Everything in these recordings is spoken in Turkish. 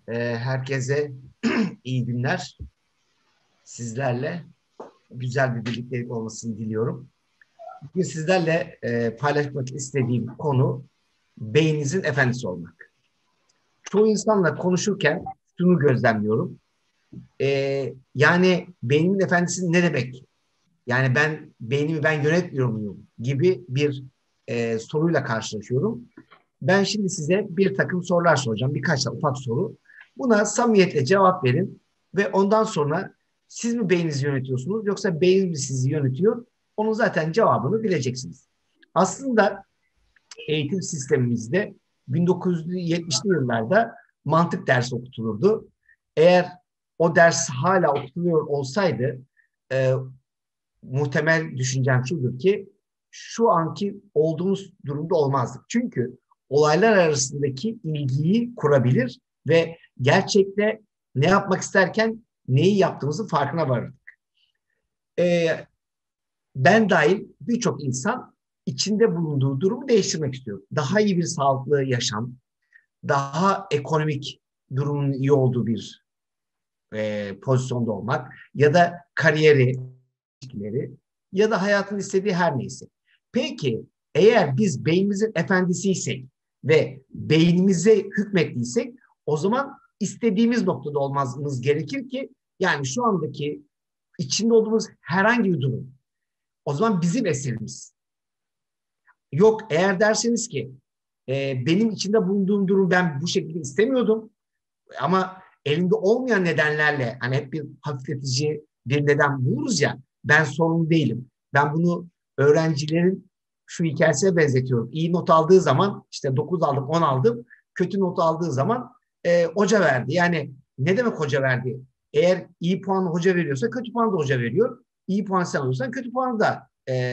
Herkese iyi günler. Sizlerle güzel bir birliktelik olmasını diliyorum. Bugün sizlerle paylaşmak istediğim konu beyninizin efendisi olmak. Çoğu insanla konuşurken şunu gözlemliyorum. Yani beynimin efendisi ne demek? Yani beynimi yönetmiyor muyum gibi bir soruyla karşılaşıyorum. Ben şimdi size bir takım sorular soracağım. Birkaç da ufak soru. Buna samimiyetle cevap verin ve ondan sonra siz mi beyninizi yönetiyorsunuz yoksa beyniniz mi sizi yönetiyor? Onun zaten cevabını bileceksiniz. Aslında eğitim sistemimizde 1970'li yıllarda mantık dersi okutulurdu. Eğer o ders hala okutuluyor olsaydı e, muhtemel düşüncem şudur ki şu anki olduğumuz durumda olmazdık. Çünkü olaylar arasındaki ilgiyi kurabilir ve gerçekte ne yapmak isterken neyi yaptığımızın farkına varırdık. Ee, Ben dahil birçok insan içinde bulunduğu durumu değiştirmek istiyor. Daha iyi bir sağlıklı yaşam, daha ekonomik durumun iyi olduğu bir pozisyonda olmak ya da kariyeri, ilişkileri ya da hayatın istediği her neyse. Peki eğer biz beynimizin efendisiysek ve beynimize hükmettiysek o zaman istediğimiz noktada olmamız gerekir ki yani şu andaki içinde olduğumuz herhangi bir durum o zaman bizim eserimiz. Yok eğer derseniz ki benim içinde bulunduğum durum ben bu şekilde istemiyordum ama elinde olmayan nedenlerle hani hep bir hafifletici bir neden buluruz ya ben sorumlu değilim. Ben bunu öğrencilerin şu hikayesine benzetiyorum. İyi not aldığı zaman işte 9 aldım 10 aldım. Kötü not aldığı zaman hoca verdi. Yani ne demek hoca verdi? Eğer iyi puanı hoca veriyorsa kötü puanı da hoca veriyor. İyi puan sen alıyorsan kötü puanı da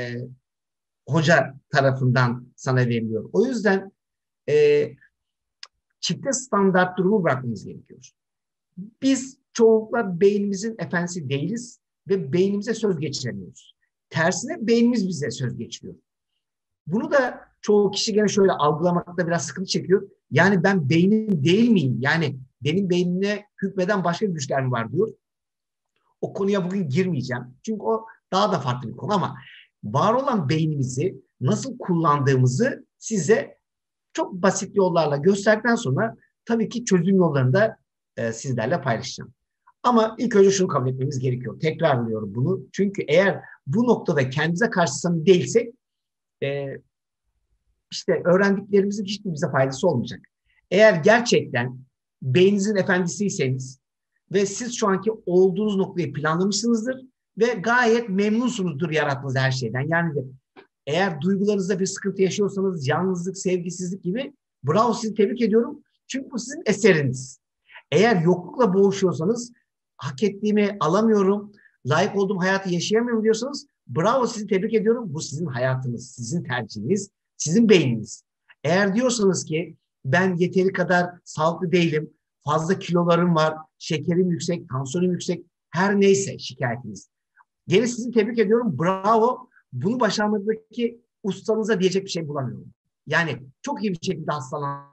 hoca tarafından sana veriliyor. O yüzden e, çifte standart durumu bırakmamız gerekiyor. Biz çoğunlukla beynimizin efendisi değiliz ve beynimize söz geçiremiyoruz. Tersine beynimiz bize söz geçiriyor. Bunu da çoğu kişi gene şöyle algılamakta biraz sıkıntı çekiyor. Yani ben beynim değil miyim? Yani benim beynime hükmeden başka güçler mi var diyor. O konuya bugün girmeyeceğim. Çünkü o daha da farklı bir konu ama var olan beynimizi nasıl kullandığımızı size çok basit yollarla gösterdikten sonra tabii ki çözüm yollarını da sizlerle paylaşacağım. Ama ilk önce şunu kabul etmemiz gerekiyor. Tekrarlıyorum bunu. Çünkü eğer bu noktada kendimize karşı samimi değilsek e, işte öğrendiklerimizin hiçbir bize faydası olmayacak. Eğer gerçekten beyninizin efendisiyseniz ve siz şu anki olduğunuz noktayı planlamışsınızdır ve gayet memnunsunuzdur yarattığınız her şeyden. Yani de eğer duygularınızda bir sıkıntı yaşıyorsanız yalnızlık, sevgisizlik gibi bravo sizi tebrik ediyorum. Çünkü bu sizin eseriniz. Eğer yoklukla boğuşuyorsanız hak ettiğimi alamıyorum, layık olduğum hayatı yaşayamıyorum diyorsanız bravo sizi tebrik ediyorum. Bu sizin hayatınız, sizin tercihiniz, sizin beyniniz. Eğer diyorsanız ki ben yeteri kadar sağlıklı değilim, fazla kilolarım var, şekerim yüksek, tansiyonum yüksek, her neyse şikayetiniz. Gene sizi tebrik ediyorum. Bravo. Bunu başarmadaki ustanıza diyecek bir şey bulamıyorum. Yani çok iyi bir şekilde hastalanan.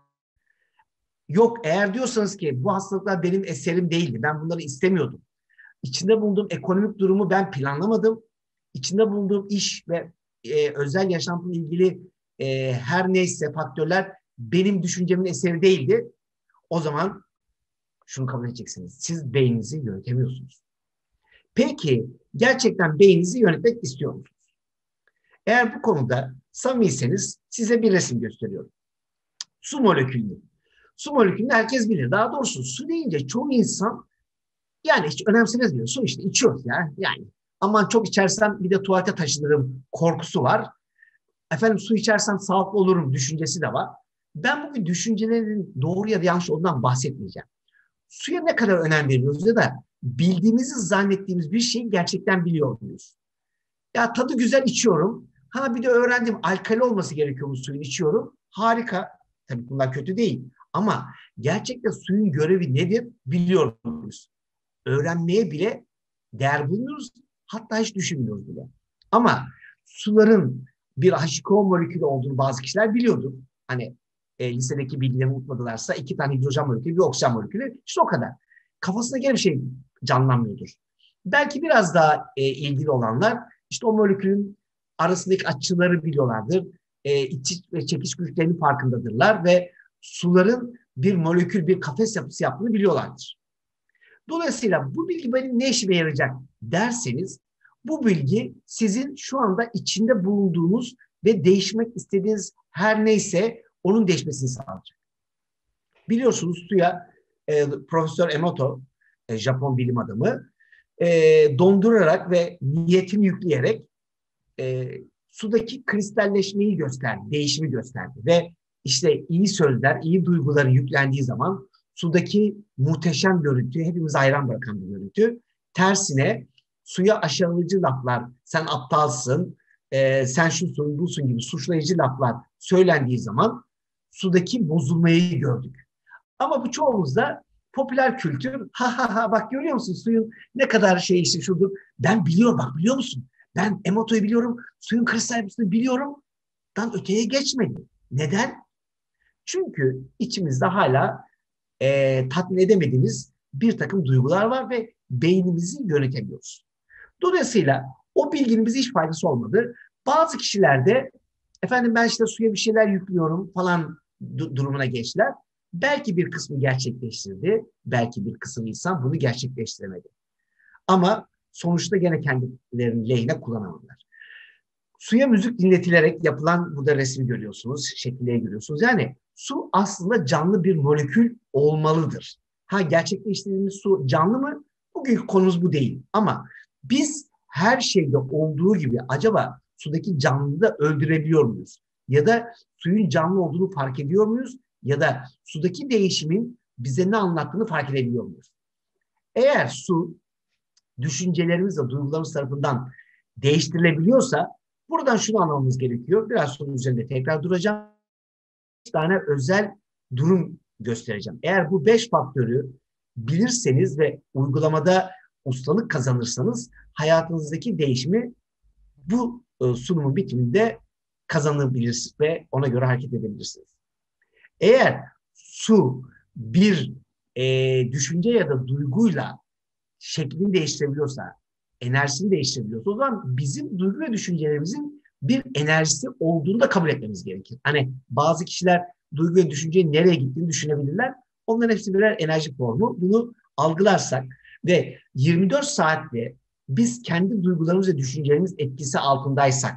Yok eğer diyorsanız ki bu hastalıklar benim eserim değildi. Ben bunları istemiyordum. İçinde bulunduğum ekonomik durumu ben planlamadım. İçinde bulunduğum iş ve özel yaşantımla ilgili her neyse faktörler benim düşüncemin eseri değildi. O zaman şunu kabul edeceksiniz. Siz beyninizi yönetemiyorsunuz. Peki gerçekten beyninizi yönetmek istiyor musunuz? Eğer bu konuda samimiyseniz size bir resim gösteriyorum. Su molekülü. Su molekülünü herkes bilir. Daha doğrusu su deyince çoğu insan yani hiç önemsemez diyor. Su işte içiyoruz ya. Yani aman çok içersem bir de tuvalete taşınırım korkusu var. Efendim su içersem sağlıklı olurum düşüncesi de var. Ben bugün düşüncelerin doğru ya da yanlış olduğundan bahsetmeyeceğim. Suya ne kadar önem veriyoruz ya da bildiğimizi zannettiğimiz bir şeyi gerçekten biliyor muyuz? Ya tadı güzel içiyorum. Ha bir de öğrendim alkali olması gerekiyor bu suyun içiyorum. Harika. Tabii bunlar kötü değil. Ama gerçekten suyun görevi nedir biliyor muyuz? Öğrenmeye bile değer bulmuyoruz. Hatta hiç düşünmüyoruz bile. Ama suların bir H2O molekülü olduğunu bazı kişiler biliyordur. Hani lisedeki bilgilerimi unutmadılarsa 2 tane hidrojen molekülü, bir oksijen molekülü. İşte o kadar. Kafasına gene bir şey canlanmıyordur. Belki biraz daha ilgili olanlar işte o molekülün arasındaki açıları biliyorlardır. İç ve çekiş güçlerinin farkındadırlar ve suların bir molekül, bir kafes yapısı yaptığını biliyorlardır. Dolayısıyla bu bilgi benim ne işime yarayacak derseniz, bu bilgi sizin şu anda içinde bulunduğunuz ve değişmek istediğiniz her neyse onun değişmesini sağlayacak. Biliyorsunuz suya Profesör Emoto, Japon bilim adamı, dondurarak ve niyetini yükleyerek sudaki kristalleşmeyi gösterdi, değişimi gösterdi. Ve işte iyi sözler, iyi duyguları yüklendiği zaman sudaki muhteşem görüntü, hepimizi hayran bırakan bir görüntü. Tersine suya aşağılayıcı laflar, sen aptalsın, sen şusun, busun gibi suçlayıcı laflar söylendiği zaman sudaki bozulmayı gördük. Ama bu çoğumuzda popüler kültür, ha ha ha bak görüyor musun suyun ne kadar şey işte şudur. Ben biliyorum bak biliyor musun? Ben Emoto'yu biliyorum, suyun kristal yapısını biliyorum. Dan öteye geçmedi. Neden? Çünkü içimizde hala tatmin edemediğimiz bir takım duygular var ve beynimizi yönetemiyoruz. Dolayısıyla o bilginin bize hiç faydası olmadı. Bazı kişilerde efendim ben işte suya bir şeyler yüklüyorum falan durumuna geçtiler. Belki bir kısmı gerçekleştirdi, belki bir kısmı insan bunu gerçekleştiremedi. Ama sonuçta gene kendilerinin lehine kullanamadılar. Suya müzik dinletilerek yapılan, burada resmi görüyorsunuz, şekilleri görüyorsunuz. Yani su aslında canlı bir molekül olmalıdır. Ha gerçekleştirdiğimiz su canlı mı? Bugünkü konumuz bu değil. Ama biz her şeyde olduğu gibi acaba sudaki canlıyı da öldürebiliyor muyuz? Ya da suyun canlı olduğunu fark ediyor muyuz? Ya da sudaki değişimin bize ne anlattığını fark edebiliyor muyuz? Eğer su düşüncelerimizle, duygularımız tarafından değiştirilebiliyorsa buradan şunu anlamamız gerekiyor. Biraz sonra üzerinde tekrar duracağım. 5 tane özel durum göstereceğim. Eğer bu 5 faktörü bilirseniz ve uygulamada ustalık kazanırsanız hayatınızdaki değişimi bu sunumun bitiminde kazanabilirsiniz ve ona göre hareket edebilirsiniz. Eğer su bir düşünce ya da duyguyla şeklini değiştirebiliyorsa, enerjisini değiştirebiliyorsa o zaman bizim duygu ve düşüncelerimizin bir enerjisi olduğunu da kabul etmemiz gerekir. Hani bazı kişiler duygu ve düşüncenin nereye gittiğini düşünebilirler. Onların hepsi birer enerji formu. Bunu algılarsak ve 24 saatte biz kendi duygularımız ve düşüncelerimiz etkisi altındaysak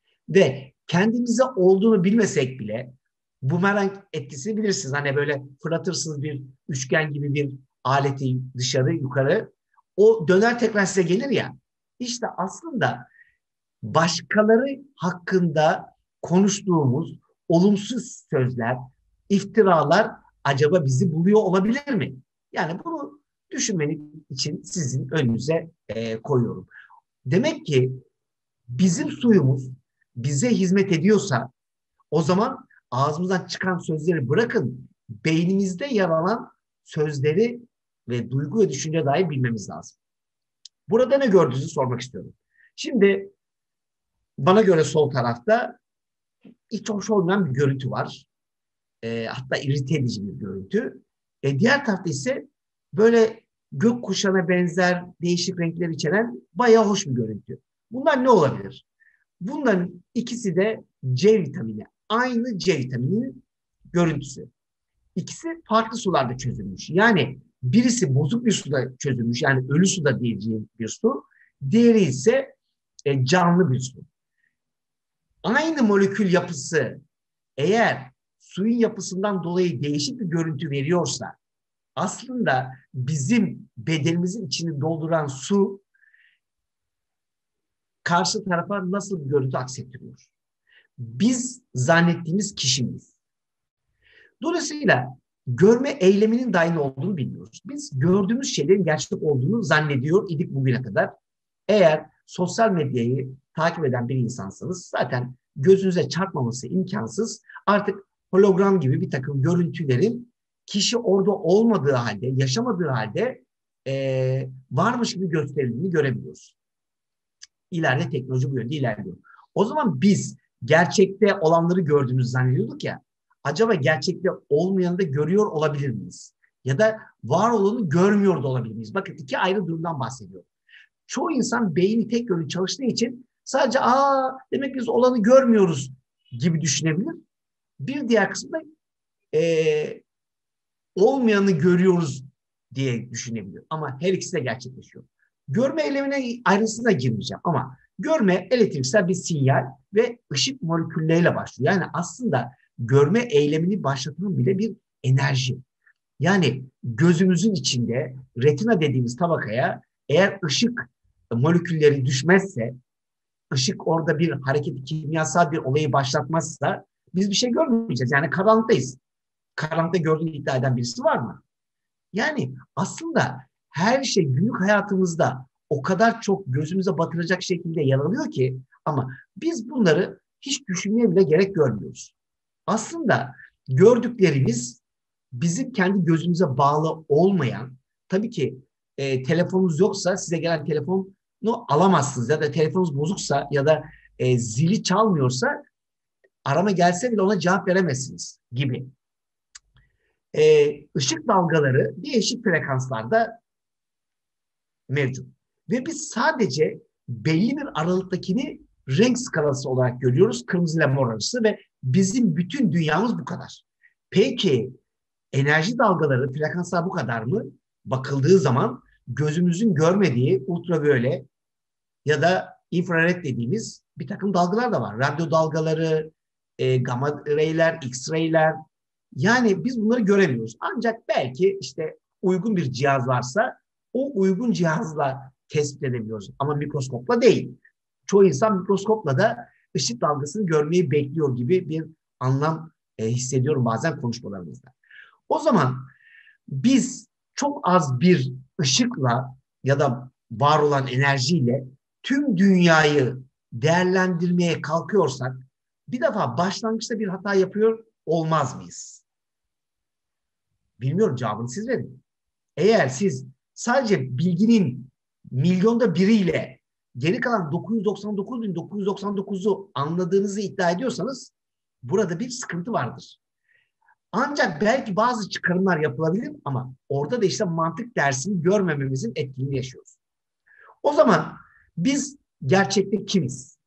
ve kendimize olduğunu bilmesek bile bumerang etkisini bilirsiniz. Hani böyle fırlatırsınız bir üçgen gibi bir aleti dışarı yukarı. O döner tekrar size gelir ya. İşte aslında başkaları hakkında konuştuğumuz olumsuz sözler, iftiralar acaba bizi buluyor olabilir mi? Yani bunu düşünmeniz için sizin önünüze koyuyorum. Demek ki bizim suyumuz bize hizmet ediyorsa o zaman ağzımızdan çıkan sözleri bırakın, beynimizde yer alan sözleri ve duygu ve düşünce dair bilmemiz lazım. Burada ne gördüğünüzü sormak istiyorum. Şimdi bana göre sol tarafta hiç hoş olmayan bir görüntü var. Hatta irite edici bir görüntü. Diğer tarafta ise böyle gökkuşağına benzer değişik renkler içeren bayağı hoş bir görüntü. Bunlar ne olabilir? Bunların ikisi de C vitamini. Aynı C vitamininin görüntüsü. İkisi farklı sularda çözülmüş. Yani birisi bozuk bir suda çözülmüş. Yani ölü suda diyeceğim bir su. Diğeri ise canlı bir su. Aynı molekül yapısı eğer suyun yapısından dolayı değişik bir görüntü veriyorsa aslında bizim bedenimizin içini dolduran su karşı tarafa nasıl bir görüntü aksettiriyor? Biz zannettiğimiz kişimiz. Dolayısıyla görme eyleminin de aynı olduğunu bilmiyoruz. Biz gördüğümüz şeylerin gerçek olduğunu zannediyor idik bugüne kadar. Eğer sosyal medyayı takip eden bir insansanız zaten gözünüze çarpmaması imkansız. Artık hologram gibi bir takım görüntülerin kişi orada olmadığı halde, yaşamadığı halde varmış gibi gösterildiğini görebiliyoruz. İleride teknoloji bu yönde ilerliyor. O zaman biz gerçekte olanları gördüğümüzü zannediyorduk ya. acaba gerçekte olmayanı da görüyor olabilir miyiz? Ya da var olanı görmüyor da olabilir miyiz? Bakın iki ayrı durumdan bahsediyorum. Çoğu insan beyni tek yönlü çalıştığı için sadece demek biz olanı görmüyoruz gibi düşünebilir. Bir diğer kısımda e, olmayanı görüyoruz diye düşünebilir. Ama her ikisi de gerçekleşiyor. Görme eylemine ayrıntısına girmeyeceğim ama görme elektriksel bir sinyal ve ışık molekülleriyle başlıyor. Yani aslında görme eylemini başlatan bile bir enerji. Yani gözümüzün içinde retina dediğimiz tabakaya eğer ışık molekülleri düşmezse, ışık orada bir hareket, kimyasal bir olayı başlatmazsa biz bir şey görmeyeceğiz. Yani karanlıktayız. Karanlıkta gördüğünü iddia eden birisi var mı? Yani aslında her şey günlük hayatımızda o kadar çok gözümüze batıracak şekilde yer alıyor ki ama biz bunları hiç düşünmeye bile gerek görmüyoruz. Aslında gördüklerimiz bizim kendi gözümüze bağlı olmayan, tabii ki telefonunuz yoksa size gelen telefonu alamazsınız ya da telefonunuz bozuksa ya da zili çalmıyorsa arama gelse bile ona cevap veremezsiniz gibi. Işık dalgaları değişik frekanslarda mevcut. Ve biz sadece belli bir aralıktakini renk skalası olarak görüyoruz. Kırmızı ile mor arası ve bizim bütün dünyamız bu kadar. Peki enerji dalgaları, frekanslar bu kadar mı? Bakıldığı zaman gözümüzün görmediği ultraviyole ya da infrared dediğimiz bir takım dalgalar da var. Radyo dalgaları, gamma ray'ler, x-ray'ler. Yani biz bunları göremiyoruz. Ancak belki işte uygun bir cihaz varsa o uygun cihazla tespit edebiliyoruz. Ama mikroskopla değil. Çoğu insan mikroskopla da ışık dalgasını görmeyi bekliyor gibi bir anlam hissediyorum bazen konuşmalarımızda. O zaman biz çok az bir ışıkla ya da var olan enerjiyle tüm dünyayı değerlendirmeye kalkıyorsak bir defa başlangıçta bir hata yapıyor olmaz mıyız? Bilmiyorum, cevabını siz verin. Eğer siz sadece bilginin milyonda biriyle geri kalan 999.999'u anladığınızı iddia ediyorsanız burada bir sıkıntı vardır. Ancak belki bazı çıkarımlar yapılabilir ama orada da işte mantık dersini görmememizin etkini yaşıyoruz. O zaman biz gerçekte kimiz?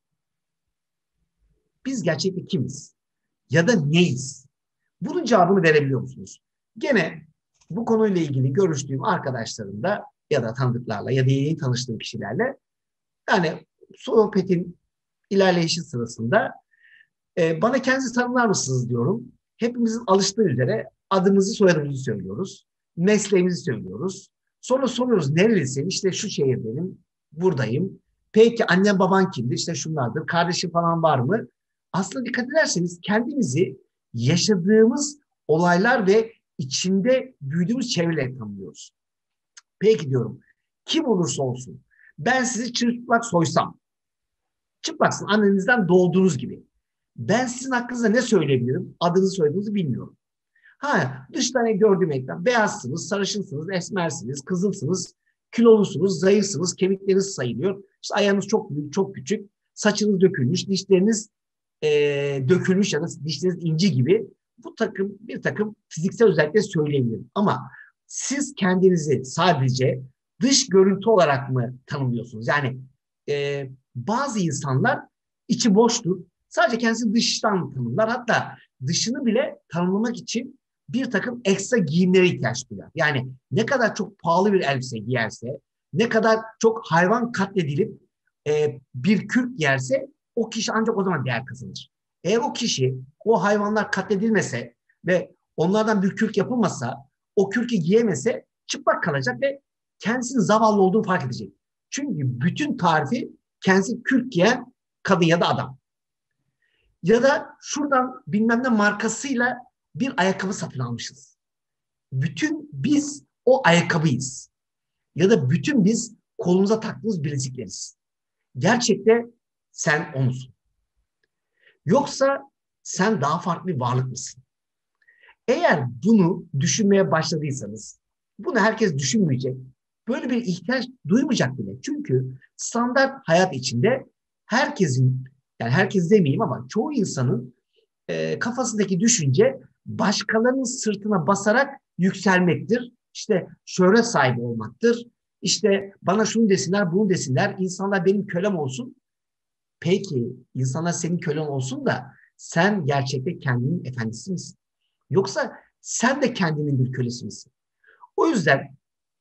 Biz gerçekte kimiz? Ya da neyiz? Bunun cevabını verebiliyor musunuz? Gene bu konuyla ilgili görüştüğüm arkadaşlarımla ya da tanıdıklarla ya da yeni tanıştığım kişilerle yani sohbetin ilerleyişi sırasında bana kendinizi tanımlar mısınız diyorum. Hepimizin alıştığı üzere adımızı soyadımızı söylüyoruz. Mesleğimizi söylüyoruz. Sonra soruyoruz nerelisin? İşte şu şehirdenim, buradayım. Peki annen baban kimdir? İşte şunlardır. Kardeşin falan var mı? Aslında dikkat ederseniz kendimizi yaşadığımız olaylar ve içinde büyüdüğümüz çevreyle tanımlıyoruz. Peki diyorum, kim olursa olsun ben sizi çıplak soysam, çıplaksın annenizden doğduğunuz gibi. Ben sizin hakkınızda ne söyleyebilirim? Adınızı soyadınızı bilmiyorum. Dıştan gördüğüm ekran beyazsınız, sarışınsınız, esmersiniz, kızılsınız, kilolusunuz, zayıfsınız, kemikleriniz sayılıyor. İşte ayağınız çok büyük, çok küçük, saçınız dökülmüş, dişleriniz dökülmüş ya da dişleriniz inci gibi bir takım fiziksel özellikleri söyleyebilirim. Ama siz kendinizi sadece dış görüntü olarak mı tanımlıyorsunuz? Yani bazı insanlar içi boştur. Sadece kendisini dıştan tanımlar. Hatta dışını bile tanımlamak için bir takım ekstra giyimlere ihtiyaç duyar. Yani ne kadar çok pahalı bir elbise giyerse, ne kadar çok hayvan katledilip bir kürk yerse o kişi ancak o zaman değer kazanır. Eğer o kişi o hayvanlar katledilmese ve onlardan bir kürk yapılmasa, o kürkü giyemese çıplak kalacak ve kendisinin zavallı olduğunu fark edecek. Çünkü bütün tarifi kendisi kürk giyen kadın ya da adam. Ya da şuradan bilmem ne markasıyla bir ayakkabı satın almışız. Bütün biz o ayakkabıyız. Ya da bütün biz kolumuza taktığımız bilezikleriz. Gerçekte sen o musun? Yoksa sen daha farklı bir varlık mısın? Eğer bunu düşünmeye başladıysanız, bunu herkes düşünmeyecek. Böyle bir ihtiyaç duymayacak bile. Çünkü standart hayat içinde herkesin, yani herkes demeyeyim ama çoğu insanın kafasındaki düşünce başkalarının sırtına basarak yükselmektir. İşte şöhret sahibi olmaktır. İşte bana şunu desinler, bunu desinler, insanlar benim kölem olsun. Peki insanlar senin kölen olsun da sen gerçekte kendinin efendisi misin? Yoksa sen de kendinin bir kölesi misin? O yüzden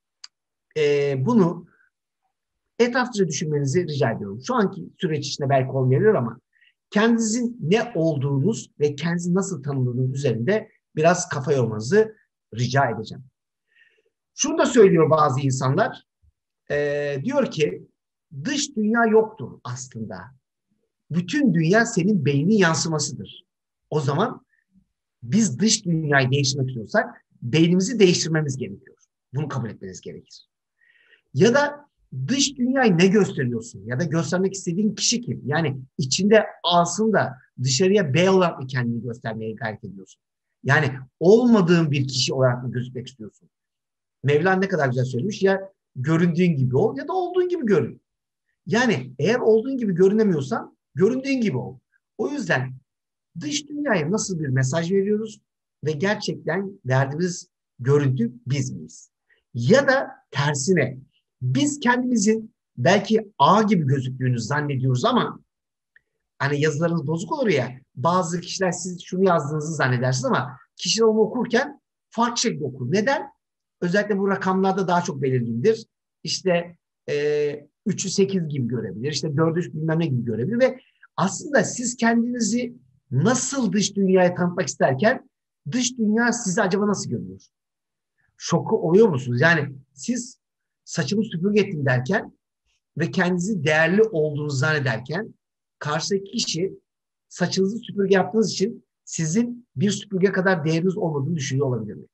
bunu etraflıca düşünmenizi rica ediyorum. Şu anki süreç içinde belki olmayabilir ama kendinizin ne olduğunuz ve kendinizi nasıl tanımladığınız üzerinde biraz kafa yormanızı rica edeceğim. Şunu da söylüyor bazı insanlar. Diyor ki dış dünya yoktur aslında. Bütün dünya senin beyninin yansımasıdır. O zaman biz dış dünyayı değiştirmek istiyorsak beynimizi değiştirmemiz gerekiyor. Bunu kabul etmeniz gerekir. Ya da dış dünyayı ne gösteriyorsun? Ya da göstermek istediğin kişi kim? Yani içinde aslında dışarıya B olarak mı kendini göstermeye gayret ediyorsun? Yani olmadığın bir kişi olarak mı gözükmek istiyorsun? Mevlana ne kadar güzel söylemiş. Ya göründüğün gibi ol ya da olduğun gibi görün. Yani eğer olduğun gibi görünemiyorsan göründüğün gibi ol. O yüzden dış dünyaya nasıl bir mesaj veriyoruz ve gerçekten verdiğimiz görüntü biz miyiz? Ya da tersine biz kendimizin belki A gibi gözüktüğünü zannediyoruz ama hani yazılarınız bozuk olur ya, bazı kişiler siz şunu yazdığınızı zannedersiniz ama kişiler onu okurken farklı şekilde okur. Neden? Özellikle bu rakamlarda daha çok belirgindir. İşte 3'ü 8 gibi görebilir, işte 4'ü bilmem ne gibi görebilir ve aslında siz kendinizi nasıl dış dünyaya tanıtmak isterken dış dünya sizi acaba nasıl görüyor? Şoku oluyor musunuz? Yani siz saçımı süpürge ettim derken ve kendinizi değerli olduğunuzu zannederken karşıdaki kişi saçınızı süpürge yaptığınız için sizin bir süpürge kadar değeriniz olmadığını düşünüyor olabilir mi?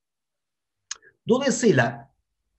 Dolayısıyla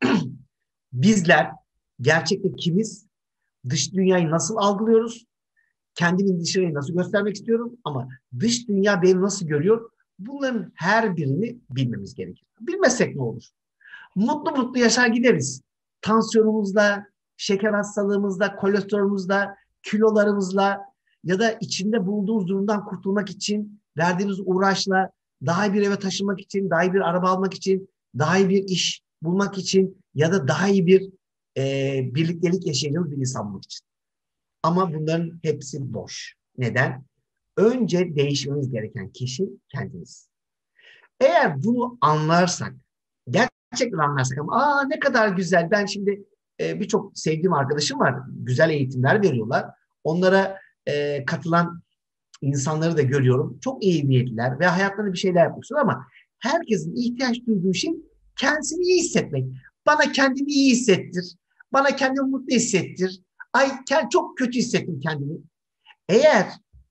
bizler gerçekte kimiz, dış dünyayı nasıl algılıyoruz, kendimi dışarıya nasıl göstermek istiyorum ama dış dünya beni nasıl görüyor? Bunların her birini bilmemiz gerekir. Bilmezsek ne olur? Mutlu mutlu yaşar gideriz. Tansiyonumuzla, şeker hastalığımızla, kolesterolümüzle, kilolarımızla ya da içinde bulunduğumuz durumdan kurtulmak için verdiğimiz uğraşla daha iyi bir eve taşınmak için, daha iyi bir araba almak için, daha iyi bir iş bulmak için ya da daha iyi bir birliktelik yaşayacağımız bir insan bulmak için. Ama bunların hepsi boş. Neden? Önce değişmemiz gereken kişi kendimiz. Eğer bunu anlarsak, gerçekten anlarsak ama ne kadar güzel. Ben şimdi birçok sevdiğim arkadaşım var. Güzel eğitimler veriyorlar. Onlara katılan insanları da görüyorum. Çok iyi niyetliler ve hayatlarında bir şeyler yapmışlar ama herkesin ihtiyaç duyduğu şey kendisini iyi hissetmek. Bana kendimi iyi hissettir. Bana kendimi mutlu hissettir. Ay çok kötü hissettim kendimi. Eğer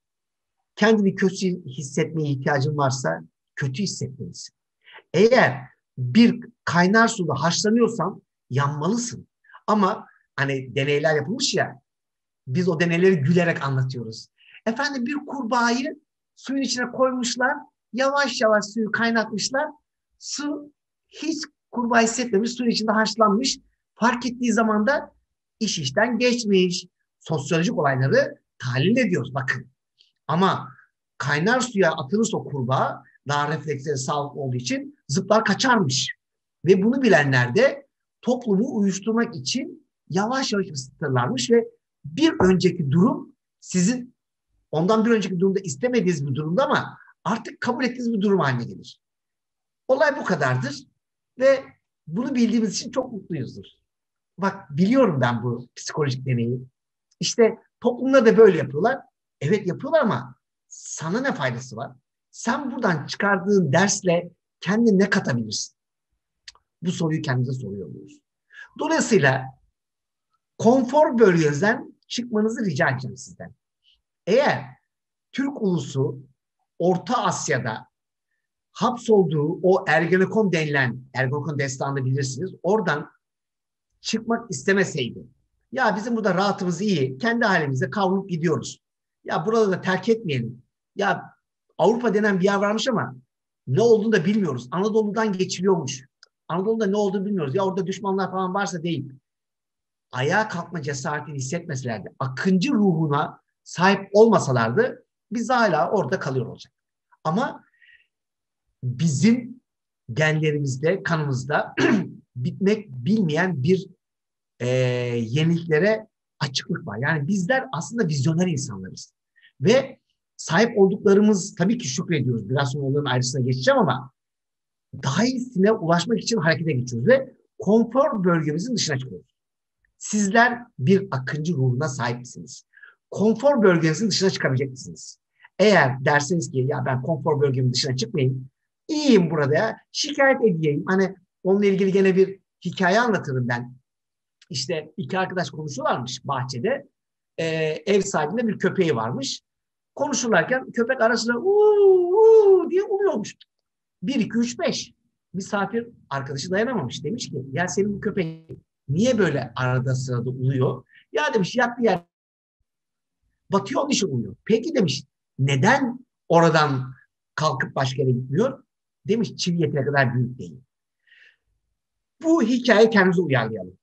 kendini kötü hissetmeye ihtiyacın varsa kötü hissetmelisin. Eğer bir kaynar suda haşlanıyorsan yanmalısın. Ama hani deneyler yapılmış ya, biz o deneyleri gülerek anlatıyoruz. Efendim bir kurbağayı suyun içine koymuşlar, yavaş yavaş suyu kaynatmışlar. Su hiç kurbağa hissetmemiş, suyun içinde haşlanmış. Fark ettiği zaman da iş işten geçmiş. Sosyolojik olayları tahlil ediyoruz bakın. Ama kaynar suya atılırsa o kurbağa daha refleksleri sağlıklı olduğu için zıplar kaçarmış. Ve bunu bilenler de toplumu uyuşturmak için yavaş yavaş ısıtırlarmış ve bir önceki durum sizin ondan bir önceki durumda istemediğiniz bir durumda ama artık kabul ettiğiniz bir durum haline gelir. Olay bu kadardır ve bunu bildiğimiz için çok mutluyuzdur. Bak biliyorum ben bu psikolojik deneyi. İşte toplumda da böyle yapıyorlar. Evet yapıyorlar ama sana ne faydası var? Sen buradan çıkardığın dersle kendine ne katabilirsin? Bu soruyu kendimize soruyoruz. Dolayısıyla konfor bölgenizden çıkmanızı rica edeceğim sizden. Eğer Türk ulusu Orta Asya'da hapsolduğu o Ergenekon denilen, Ergenekon destanını bilirsiniz, oradan çıkmak istemeseydi, ya bizim burada rahatımız iyi, kendi halimizde kavrulup gidiyoruz. Ya burada da terk etmeyelim. Ya Avrupa denen bir yer varmış ama ne olduğunu da bilmiyoruz. Anadolu'dan geçiliyormuş. Anadolu'da ne olduğunu bilmiyoruz. Ya orada düşmanlar falan varsa değil. Ayağa kalkma cesaretini hissetmeselerdi, akıncı ruhuna sahip olmasalardı biz hala orada kalıyor olacak. Ama bizim genlerimizde, kanımızda bitmek bilmeyen bir yeniliklere açıklık var. Yani bizler aslında vizyoner insanlarız. Ve sahip olduklarımız tabii ki şükrediyoruz. Biraz sonra onların ayrısına geçeceğim ama daha iyisine ulaşmak için harekete geçiyoruz ve konfor bölgemizin dışına çıkıyoruz. Sizler bir akıncı ruhuna sahip misiniz? Konfor bölgenizin dışına çıkabilecek misiniz? Eğer derseniz ki ya ben konfor bölgemin dışına çıkmayayım, iyiyim burada ya, şikayet edeyim. Hani onunla ilgili gene bir hikaye anlatırım ben. İşte iki arkadaş konuşuyorlarmış bahçede. Ev sahibinde bir köpeği varmış. Konuşurlarken köpek arasında uuu diye uluyormuş. 1, 2, 3, 5. Misafir arkadaşı dayanamamış. Demiş ki ya senin bu köpek niye böyle arada sırada uluyor? Ya demiş yattığı yer batıyor onun için uluyor. Peki demiş neden oradan kalkıp başka yere gitmiyor? Demiş çivi yeteri kadar büyük değil. Bu hikayeyi kendimize uyarlayalım.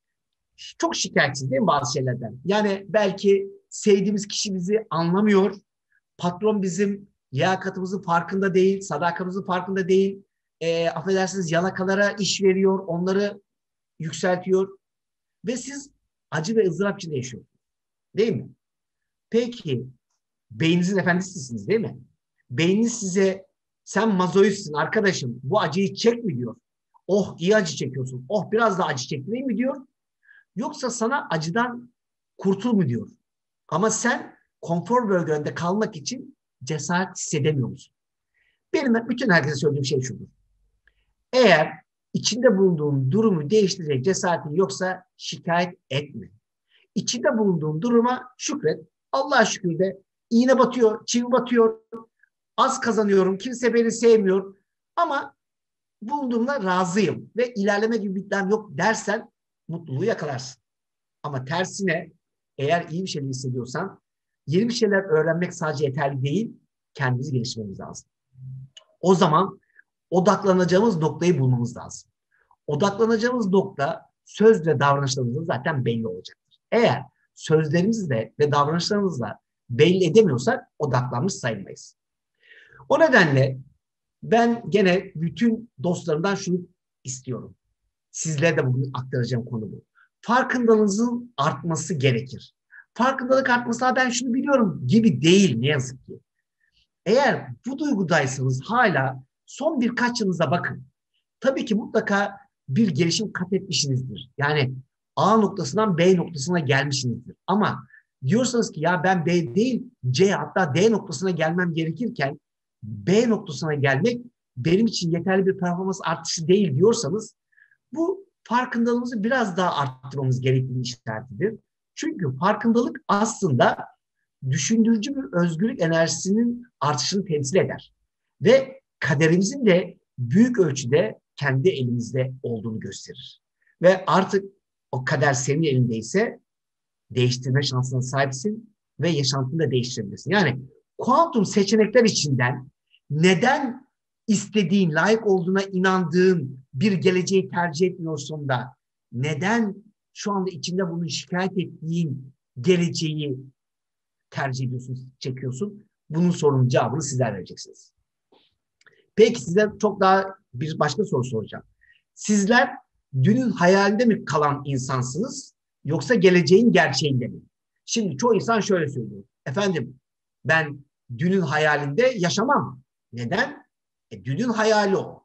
Çok şikayetçiyiz değil mi bazı şeylerden? Yani belki sevdiğimiz kişi bizi anlamıyor. Patron bizim liyakatımızın farkında değil, sadakamızın farkında değil. Affedersiniz yalakalara iş veriyor, onları yükseltiyor. Ve siz acı ve ızdırap içinde yaşıyorsunuz. Değil mi? Peki beyninizin efendisisiniz değil mi? Beyniniz size sen mazoistsin arkadaşım bu acıyı çek mi diyor. Oh iyi acı çekiyorsun. Oh biraz daha acı çektireyim mi diyor. Yoksa sana acıdan kurtul mu diyor. Ama sen konfor bölgende kalmak için cesaret hissedemiyor musun? Benim bütün herkese söylediğim şey şudur. Eğer içinde bulunduğun durumu değiştirecek cesaretin yoksa şikayet etme. İçinde bulunduğun duruma şükret. Allah'a şükür de iğne batıyor, çivi batıyor, az kazanıyorum, kimse beni sevmiyor ama bulunduğumda razıyım ve ilerleme gibi bir plan yok dersen mutluluğu yakalarsın. Ama tersine eğer iyi bir şeyler hissediyorsan yeni bir şeyler öğrenmek sadece yeterli değil, kendimizi geliştirmemiz lazım. O zaman odaklanacağımız noktayı bulmamız lazım. Odaklanacağımız nokta söz ve davranışlarımızda zaten belli olacaktır. Eğer sözlerimizle ve davranışlarımızla belli edemiyorsak odaklanmış sayılmayız. O nedenle ben gene bütün dostlarımdan şunu istiyorum. Sizlere de bugün aktaracağım konu bu. Farkındalığınızın artması gerekir. Farkındalık artması ben şunu biliyorum gibi değil ne yazık ki. Eğer bu duygudaysanız hala son birkaç yılınıza bakın. Tabii ki mutlaka bir gelişim kat etmişsinizdir. Yani A noktasından B noktasına gelmişsinizdir. Ama diyorsanız ki ya ben B değil C hatta D noktasına gelmem gerekirken B noktasına gelmek benim için yeterli bir performans artışı değil diyorsanız bu farkındalığımızı biraz daha arttırmamız gerektiğini işaretidir. Çünkü farkındalık aslında düşündürücü bir özgürlük enerjisinin artışını temsil eder. Ve kaderimizin de büyük ölçüde kendi elimizde olduğunu gösterir. Ve artık o kader senin elindeyse değiştirme şansına sahipsin ve yaşantını da değiştirebilirsin. Yani kuantum seçenekler içinden neden istediğin, layık olduğuna inandığın bir geleceği tercih etmiyorsun da neden şu anda içinde bunu şikayet ettiğin geleceği tercih ediyorsun, çekiyorsun? Bunun sorunun cevabını sizler vereceksiniz. Peki size çok daha bir başka soru soracağım. Sizler dünün hayalinde mi kalan insansınız yoksa geleceğin gerçeğinde mi? Şimdi çoğu insan şöyle söylüyor. Efendim ben dünün hayalinde yaşamam. Neden? Dünün hayali o.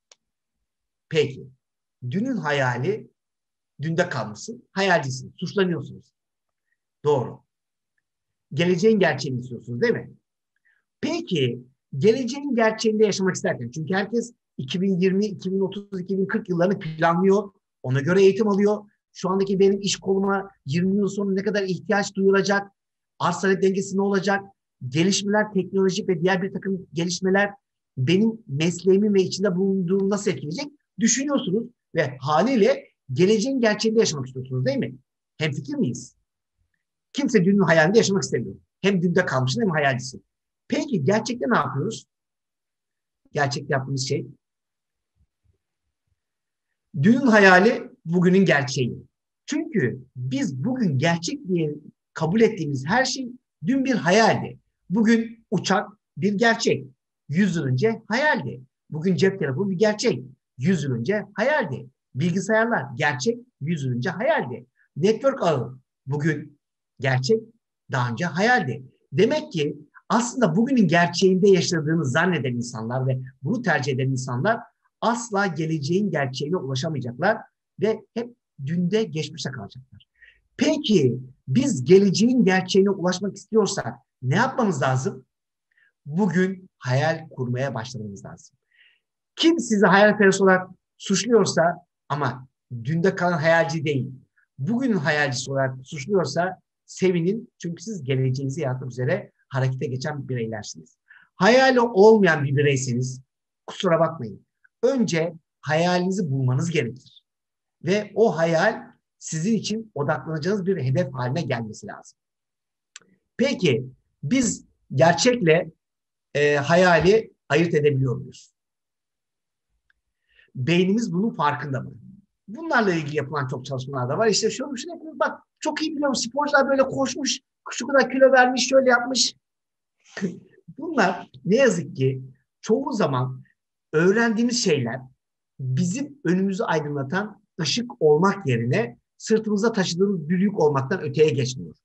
Peki. Dünün hayali dünde kalmışsın. Hayalcisin. Suçlanıyorsunuz. Doğru. Geleceğin gerçeğini istiyorsunuz değil mi? Peki geleceğin gerçeğinde yaşamak isterken çünkü herkes 2020, 2030, 2040 yıllarını planlıyor. Ona göre eğitim alıyor. Şu andaki benim iş koluma 20 yıl sonra ne kadar ihtiyaç duyulacak? Arz talep dengesi ne olacak? Gelişmeler, teknolojik ve diğer bir takım gelişmeler benim mesleğimi ve içinde bulunduğum nasıl etkileyecek? Düşünüyorsunuz ve haliyle geleceğin gerçeğinde yaşamak istiyorsunuz değil mi? Hemfikir miyiz? Kimse dünün hayalinde yaşamak istemiyor. Hem dünde kalmışsın hem hayalcisin. Peki gerçekte ne yapıyoruz? Gerçekte yaptığımız şey dünün hayali bugünün gerçeği. Çünkü biz bugün gerçek diye kabul ettiğimiz her şey dün bir hayaldi. Bugün uçak bir gerçek. 100 yıl önce hayaldi. Bugün cep telefonu bir gerçek. 100 yıl önce hayaldi. Bilgisayarlar gerçek, 100 yıl önce hayaldi. Network ağı bugün gerçek, daha önce hayaldi. Demek ki aslında bugünün gerçeğinde yaşadığını zanneden insanlar ve bunu tercih eden insanlar asla geleceğin gerçeğine ulaşamayacaklar ve hep dünde geçmişte kalacaklar. Peki biz geleceğin gerçeğine ulaşmak istiyorsak ne yapmamız lazım? Bugün hayal kurmaya başlamamız lazım. Kim sizi hayalperest olarak suçluyorsa ama dünde kalan hayalci değil, bugünün hayalcisi olarak suçluyorsa sevinin, çünkü siz geleceğinizi yaratmak üzere harekete geçen bireylersiniz. Hayali olmayan bir bireyseniz kusura bakmayın. Önce hayalinizi bulmanız gerekir. Ve o hayal sizin için odaklanacağınız bir hedef haline gelmesi lazım. Peki biz gerçekle hayali ayırt edebiliyor muyuz? Beynimiz bunun farkında mı? Bunlarla ilgili yapılan çok çalışmalar da var. İşte şunu yapıyoruz. Bak çok iyi biliyorum. Sporcular böyle koşmuş, şu kadar kilo vermiş, şöyle yapmış. Bunlar ne yazık ki çoğu zaman öğrendiğimiz şeyler bizim önümüzü aydınlatan ışık olmak yerine sırtımızda taşıdığımız bir yük olmaktan öteye geçmiyor.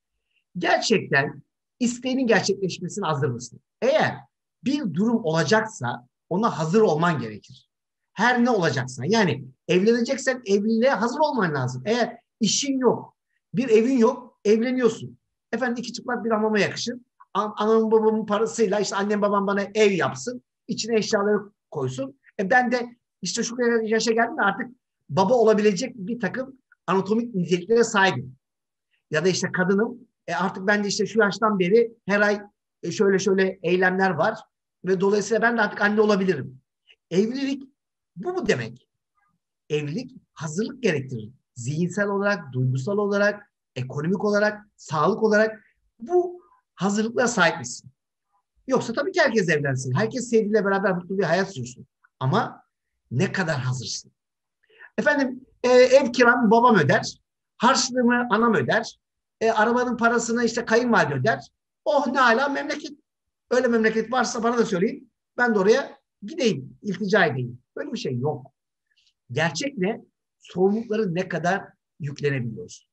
Gerçekten isteğinin gerçekleşmesine hazır mısın? Eğer bir durum olacaksa ona hazır olman gerekir. Her ne olacaksa. Yani evleneceksen evliliğe hazır olman lazım. Eğer işin yok, bir evin yok, evleniyorsun. Efendim iki çıplak bir hamama yakışır. Anamın babamın parasıyla işte annem babam bana ev yapsın. İçine eşyaları koysun. Ben de işte şu kadar yaşa geldim de artık baba olabilecek bir takım anatomik niteliklere sahibim. Ya da işte kadınım. Artık ben de işte şu yaştan beri her ay şöyle şöyle eylemler var. Ve dolayısıyla ben de artık anne olabilirim. Evlilik bu mu demek? Evlilik hazırlık gerektirir. Zihinsel olarak, duygusal olarak, ekonomik olarak, sağlık olarak bu hazırlıklara sahip misin? Yoksa tabii ki herkes evlensin. Herkes sevgiliyle beraber mutlu bir hayat sürsün. Ama ne kadar hazırsın? Efendim ev kiramı babam öder. Harçlığımı anam öder. Arabanın parasını işte kayınvalide öder. Oh ne ala memleket. Öyle memleket varsa bana da söyleyin. Ben de oraya gideyim, iltica edeyim. Böyle bir şey yok. Gerçek ne? Sorumlulukları ne kadar yüklenebiliyoruz.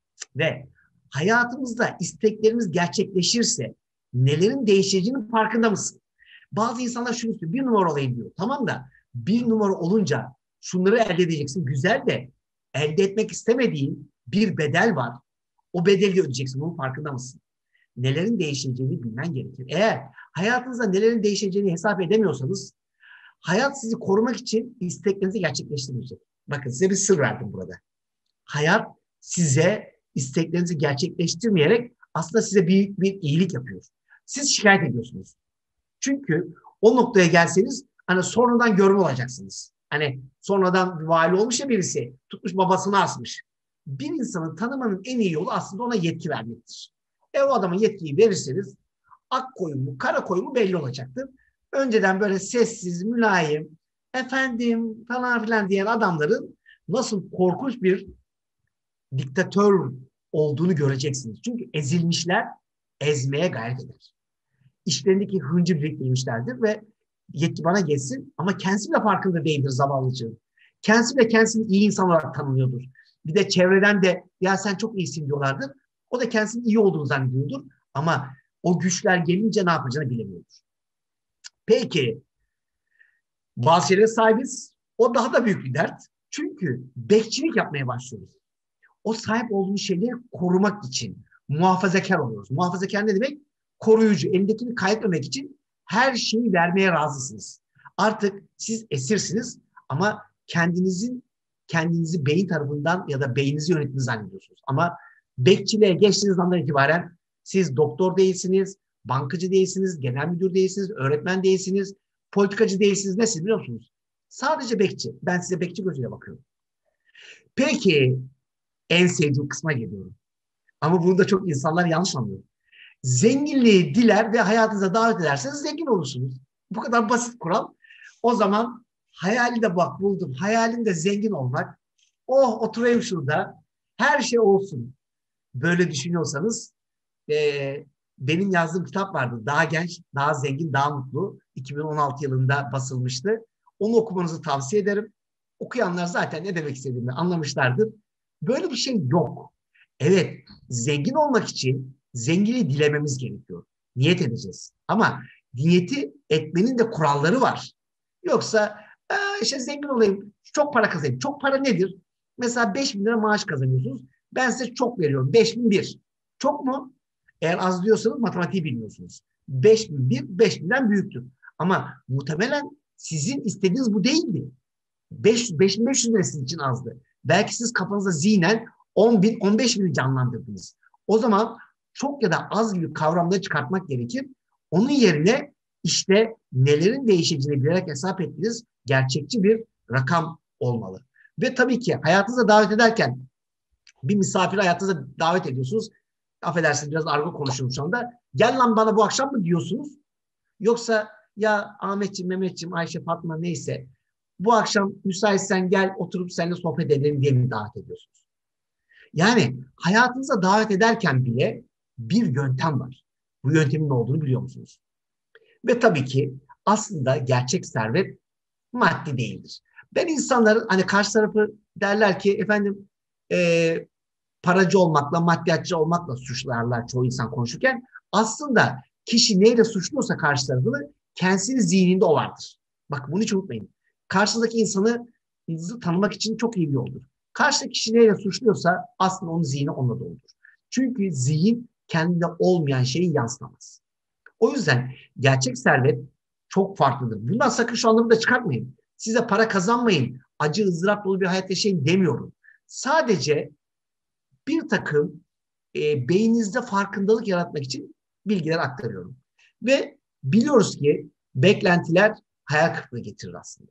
Ve hayatımızda isteklerimiz gerçekleşirse nelerin değişeceğinin farkında mısın? Bazı insanlar şunu istiyor, bir numara olayım diyor. Tamam da bir numara olunca şunları elde edeceksin. Güzel de elde etmek istemediğin bir bedel var. O bedeli ödeyeceksin. Bunun farkında mısın? Nelerin değişeceğini bilmen gerekir. Eğer hayatınızda nelerin değişeceğini hesap edemiyorsanız hayat sizi korumak için isteklerinizi gerçekleştirmeyecek. Bakın size bir sır verdim burada. Hayat size isteklerinizi gerçekleştirmeyerek aslında size büyük bir iyilik yapıyor. Siz şikayet ediyorsunuz. Çünkü o noktaya gelseniz hani sonradan görme olacaksınız. Hani sonradan bir vali olmuş ya birisi tutmuş babasını asmış. Bir insanı tanımanın en iyi yolu aslında ona yetki vermektir. O adama yetkiyi verirseniz ak koyun mu kara koyun mu belli olacaktır. Önceden böyle sessiz, mülayim, efendim falan filan diyen adamların nasıl korkunç bir diktatör olduğunu göreceksiniz. Çünkü ezilmişler ezmeye gayret eder. İşlerindeki hıncı biriktirmişlerdir ve yetki bana geçsin ama kendisi bile farkında değildir zavallıcığım. Kendisi bile kendisini iyi insan olarak tanımlıyordur. Bir de çevreden de ya sen çok iyisin diyorlardır. O da kendisinin iyi olduğunu zannediyordur. Ama o güçler gelince ne yapacağını bilemiyordur. Peki bazı şeylere sahibiz. O daha da büyük bir dert. Çünkü bekçilik yapmaya başlıyoruz. O sahip olduğumuz şeyleri korumak için muhafazakar oluyoruz. Muhafazakar ne demek? Koruyucu. Elindekini kaybetmemek için her şeyi vermeye razısınız. Artık siz esirsiniz ama kendinizi beyin tarafından ya da beyninizi yönettiğini zannediyorsunuz. Ama bekçiliğe geçtiğiniz andan itibaren siz doktor değilsiniz, bankacı değilsiniz, genel müdür değilsiniz, öğretmen değilsiniz, politikacı değilsiniz. Nesiniz biliyor musunuz? Sadece bekçi. Ben size bekçi gözüyle bakıyorum. Peki en sevdiğim kısma geliyorum. Ama bunu da çok insanlar yanlış anlıyor. Zenginliği diler ve hayatınıza davet ederseniz zengin olursunuz. Bu kadar basit kural. O zaman hayali de bak buldum. Hayalim de zengin olmak. Oh oturayım şurada. Her şey olsun. Böyle düşünüyorsanız benim yazdığım kitap vardı. Daha genç, daha zengin, daha mutlu. 2016 yılında basılmıştı. Onu okumanızı tavsiye ederim. Okuyanlar zaten ne demek istediğimi anlamışlardır. Böyle bir şey yok. Evet, zengin olmak için zenginliği dilememiz gerekiyor. Niyet edeceğiz. Ama niyeti etmenin de kuralları var. Yoksa işte zengin olayım, çok para kazanayım. Çok para nedir? Mesela 5 bin lira maaş kazanıyorsunuz. Ben size çok veriyorum. 5.001. Çok mu? Eğer az diyorsanız matematiği bilmiyorsunuz. 5.001, 5.000'den büyüktür. Ama muhtemelen sizin istediğiniz bu değildi. 5.500 lira sizin için azdı. Belki siz kafanızda zihnen 10 bin, 15 bini canlandırdınız. O zaman çok ya da az gibi kavramları çıkartmak gerekir. Onun yerine işte nelerin değişeceğini bilerek hesap ettiğiniz gerçekçi bir rakam olmalı. Ve tabii ki hayatınıza davet ederken bir misafiri hayatınıza davet ediyorsunuz. Affedersiniz biraz argo konuşuyorum şu anda. Gel lan bana bu akşam mı diyorsunuz? Yoksa ya Ahmetciğim, Mehmetciğim, Ayşe, Fatma neyse bu akşam müsaitsen gel oturup seninle sohbet edelim diye mi davet ediyorsunuz? Yani hayatınıza davet ederken bile bir yöntem var. Bu yöntemin ne olduğunu biliyor musunuz? Ve tabii ki aslında gerçek servet maddi değildir. Ben insanların hani karşı tarafı derler ki efendim paracı olmakla, maddiyatçı olmakla suçlarlar çoğu insan konuşurken. Aslında kişi neyle suçluyorsa karşı tarafını kendisinin zihninde o vardır. Bak bunu hiç unutmayın. Karşısındaki insanı tanımak için çok iyi bir yoldur. Karşıdaki kişi neyle suçluyorsa aslında onun zihni onunla doludur. Çünkü zihin kendinde olmayan şeyi yansıtamaz. O yüzden gerçek servet çok farklıdır. Bundan sakın şu anlamı da çıkartmayın. Size para kazanmayın, acı ızdırap dolu bir hayat yaşayın demiyorum. Sadece bir takım beyninizde farkındalık yaratmak için bilgiler aktarıyorum. Ve biliyoruz ki beklentiler hayal kırıklığı getirir aslında.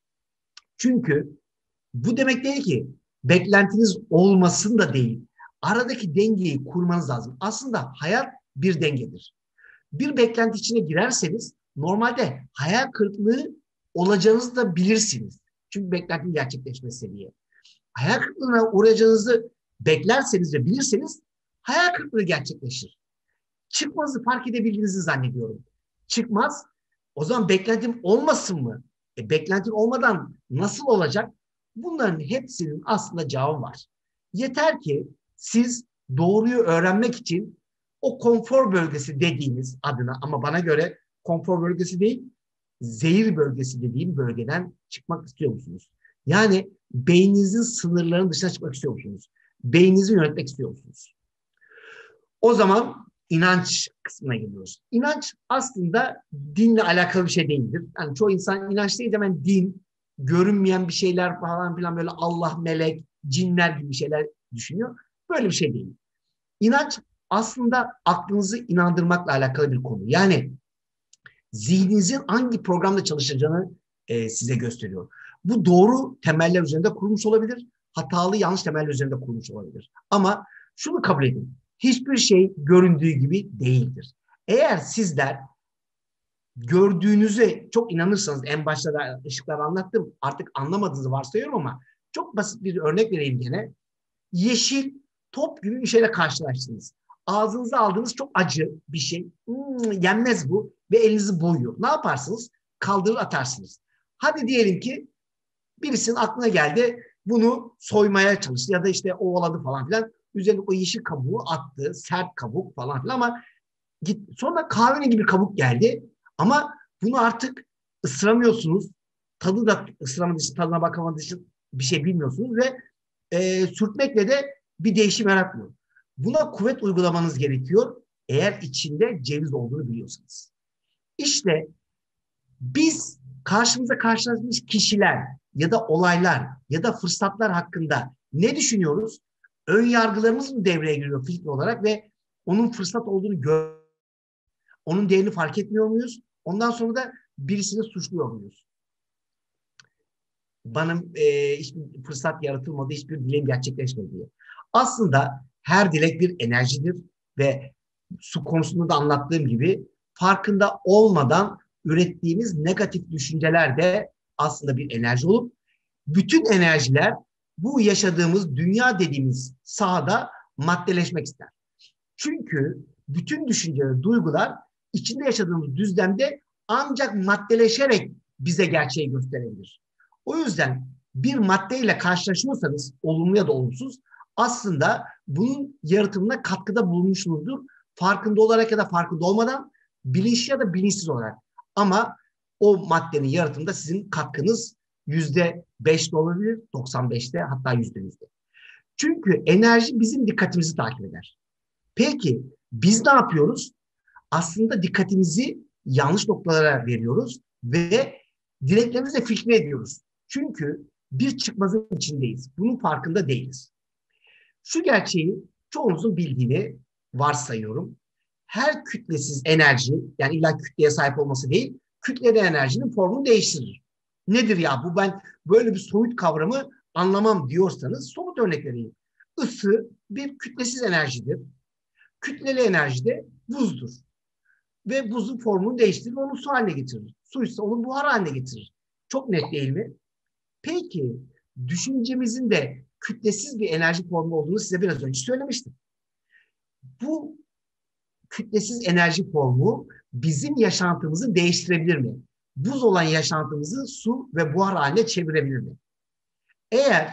Çünkü bu demek değil ki beklentiniz olmasın da değil. Aradaki dengeyi kurmanız lazım. Aslında hayat bir dengedir. Bir beklenti içine girerseniz normalde hayal kırıklığı olacağınızı da bilirsiniz. Çünkü beklentinin gerçekleşmesi diye. Hayal kırıklığına uğrayacağınızı beklerseniz ve bilirseniz hayal kırıklığı gerçekleşir. Çıkmazı fark edebildiğinizi zannediyorum. Çıkmaz. O zaman beklentim olmasın mı? Beklentin olmadan nasıl olacak? Bunların hepsinin aslında cevabı var. Yeter ki siz doğruyu öğrenmek için o konfor bölgesi dediğimiz adına ama bana göre konfor bölgesi değil, zehir bölgesi dediğim bölgeden çıkmak istiyor musunuz? Yani beyninizin sınırlarının dışına çıkmak istiyor musunuz? Beyninizi yönetmek istiyor musunuz? O zaman inanç kısmına geliyoruz. İnanç aslında dinle alakalı bir şey değildir. Yani çoğu insan inanç deyince hemen din, görünmeyen bir şeyler falan filan böyle Allah, melek, cinler gibi şeyler düşünüyor. Böyle bir şey değil. İnanç aslında aklınızı inandırmakla alakalı bir konu. Yani zihninizin hangi programda çalışacağını size gösteriyor. Bu doğru temeller üzerinde kurulmuş olabilir. Hatalı yanlış temeller üzerinde kurulmuş olabilir. Ama şunu kabul edin. Hiçbir şey göründüğü gibi değildir. Eğer sizler gördüğünüze çok inanırsanız en başta da ışıkları anlattım. Artık anlamadığınızı varsayıyorum ama çok basit bir örnek vereyim gene. Yeşil top gibi bir şeyle karşılaştınız. Ağzınıza aldığınız çok acı bir şey. Yenmez bu ve elinizi boyuyor. Ne yaparsınız? Kaldırır atarsınız. Hadi diyelim ki birisinin aklına geldi bunu soymaya çalıştı ya da işte ovaladı falan filan. Üzerine o yeşil kabuğu attı. Sert kabuk falan filan ama sonra kahverengi bir kabuk geldi. Ama bunu artık ısıramıyorsunuz. Tadı da ısıramadığınız için, tadına bakamadığınız için bir şey bilmiyorsunuz ve sürtmekle de bir değişim yaratmıyor. Buna kuvvet uygulamanız gerekiyor eğer içinde ceviz olduğunu biliyorsanız. İşte biz karşımıza karşılaştığımız kişiler ya da olaylar ya da fırsatlar hakkında ne düşünüyoruz? Ön yargılarımız mı devreye giriyor filtre olarak ve onun fırsat olduğunu onun değerini fark etmiyor muyuz? Ondan sonra da birisini suçluyor muyuz? Bana hiçbir fırsat yaratılmadı, hiçbir dileğim gerçekleşmedi diye. Aslında her dilek bir enerjidir ve su konusunda da anlattığım gibi farkında olmadan ürettiğimiz negatif düşünceler de aslında bir enerji olup bütün enerjiler bu yaşadığımız dünya dediğimiz sahada maddeleşmek ister. Çünkü bütün düşünceler, duygular içinde yaşadığımız düzlemde ancak maddeleşerek bize gerçeği gösterebilir. O yüzden bir maddeyle karşılaşıyorsanız, olumlu ya da olumsuz, aslında bunun yaratımına katkıda bulunmuşsunuzdur. Farkında olarak ya da farkında olmadan, bilinçli ya da bilinçsiz olarak. Ama o maddenin yaratımında sizin katkınız %5 de olabilir, 95'te, hatta %100'de. Çünkü enerji bizim dikkatimizi takip eder. Peki biz ne yapıyoruz? Aslında dikkatimizi yanlış noktalara veriyoruz ve dileklerimizle filtre ediyoruz. Çünkü bir çıkmazın içindeyiz. Bunun farkında değiliz. Şu gerçeği çoğunuzun bildiğini varsayıyorum. Her kütlesiz enerji, yani illa kütleye sahip olması değil, kütleli enerjinin formunu değiştirir. Nedir ya bu, ben böyle bir soyut kavramı anlamam diyorsanız somut örnek vereyim. Isı bir kütlesiz enerjidir. Kütleli enerji de buzdur. Ve buzun formunu değiştirir, onu su haline getirir. Su ise onu buhar haline getirir. Çok net değil mi? Peki düşüncemizin de kütlesiz bir enerji formu olduğunu size biraz önce söylemiştim. Bu kütlesiz enerji formu bizim yaşantımızı değiştirebilir mi? Buz olan yaşantımızı su ve buhar haline çevirebilir mi? Eğer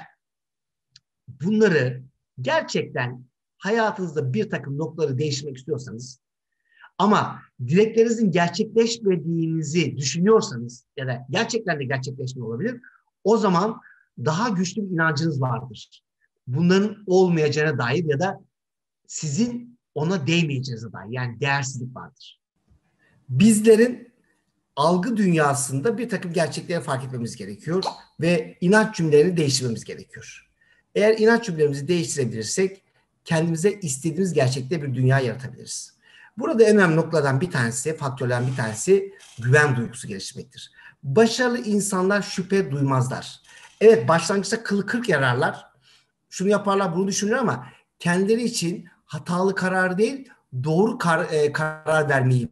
bunları gerçekten hayatınızda bir takım noktaları değiştirmek istiyorsanız ama dileklerinizin gerçekleşmediğinizi düşünüyorsanız ya da gerçekten de gerçekleşmiyor olabilir, o zaman daha güçlü bir inancınız vardır. Bunların olmayacağına dair ya da sizin ona değmeyeceğinize dair, yani değersizlik vardır. Bizlerin algı dünyasında bir takım gerçekleri fark etmemiz gerekiyor ve inanç cümlelerini değiştirmemiz gerekiyor. Eğer inanç cümlelerimizi değiştirebilirsek kendimize istediğimiz gerçekte bir dünya yaratabiliriz. Burada en önemli noktalardan bir tanesi, faktörlerden bir tanesi güven duygusu geliştirmektir. Başarılı insanlar şüphe duymazlar. Evet, başlangıçta kılı kırk yararlar. Şunu yaparlar, bunu düşünürler ama kendileri için hatalı karar değil, doğru karar vermeyi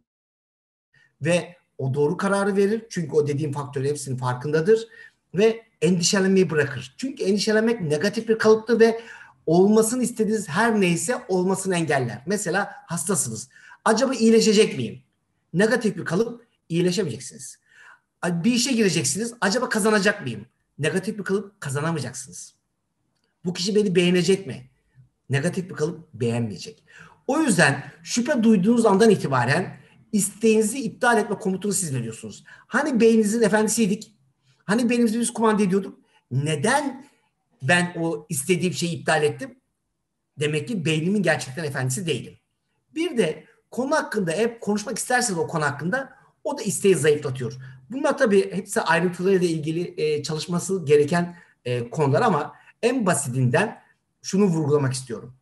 ve o doğru kararı verir. Çünkü o dediğim faktörün hepsinin farkındadır ve endişelenmeyi bırakır. Çünkü endişelenmek negatif bir kalıptır ve olmasını istediğiniz her neyse olmasını engeller. Mesela hastasınız. Acaba iyileşecek miyim? Negatif bir kalıp, iyileşemeyeceksiniz. Bir işe gireceksiniz. Acaba kazanacak mıyım? Negatif bir kalıp, kazanamayacaksınız. Bu kişi beni beğenecek mi? Negatif bir kalıp, beğenmeyecek. O yüzden şüphe duyduğunuz andan itibaren isteğinizi iptal etme komutunu siz veriyorsunuz. Hani beyninizin efendisiydik? Hani beynimizi biz kumanda ediyorduk? Neden ben o istediğim şeyi iptal ettim? Demek ki beynimin gerçekten efendisi değilim. Bir de konu hakkında hep konuşmak isterseniz o konu hakkında, o da isteği zayıflatıyor. Bunlar tabii hepsi ayrıntılarıyla ilgili çalışması gereken konular ama en basitinden şunu vurgulamak istiyorum.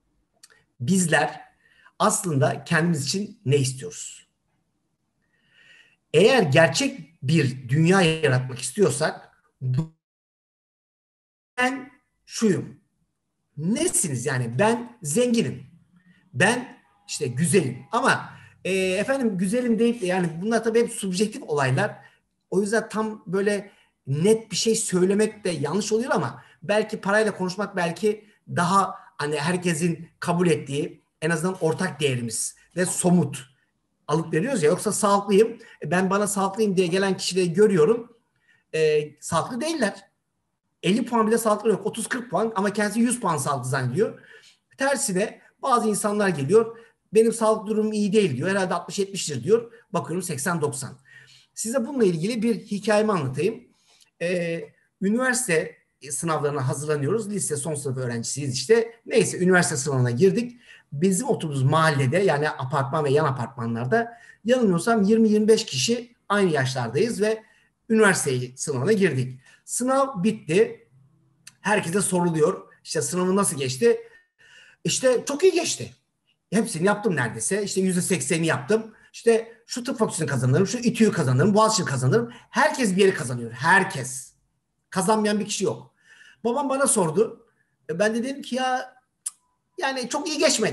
Bizler aslında kendimiz için ne istiyoruz? Eğer gerçek bir dünya yaratmak istiyorsak ben şuyum. Nesiniz yani? Ben zenginim. Ben işte güzelim. Ama efendim güzelim deyip de, yani bunlar tabii hep subjektif olaylar. O yüzden tam böyle net bir şey söylemek de yanlış oluyor ama belki parayla konuşmak belki daha hani herkesin kabul ettiği en azından ortak değerimiz ve somut alıp veriyoruz ya. Yoksa sağlıklıyım. Ben bana sağlıklıyım diye gelen kişileri görüyorum. Sağlıklı değiller. 50 puan bile sağlıklı yok. 30-40 puan ama kendisi 100 puan sağlıklı zannediyor. Tersine bazı insanlar geliyor. Benim sağlık durumum iyi değil diyor. Herhalde 60-70'tir diyor. Bakıyorum 80-90. Size bununla ilgili bir hikayemi anlatayım. Üniversite sınavlarına hazırlanıyoruz. Lise son sınıf öğrencisiyiz işte. Neyse üniversite sınavına girdik. Bizim oturduğumuz mahallede, yani apartman ve yan apartmanlarda yanılmıyorsam 20-25 kişi aynı yaşlardayız ve üniversite sınavına girdik. Sınav bitti. Herkese soruluyor. İşte sınavı nasıl geçti? İşte çok iyi geçti. Hepsini yaptım neredeyse. İşte %80'ini yaptım. İşte şu tıp fakültesini kazanırım, şu İTÜ'yü kazanırım, Boğaziçi'ni kazanırım. Herkes bir yeri kazanıyor. Herkes. Kazanmayan bir kişi yok. Babam bana sordu. Ben de dedim ki ya yani çok iyi geçmedi.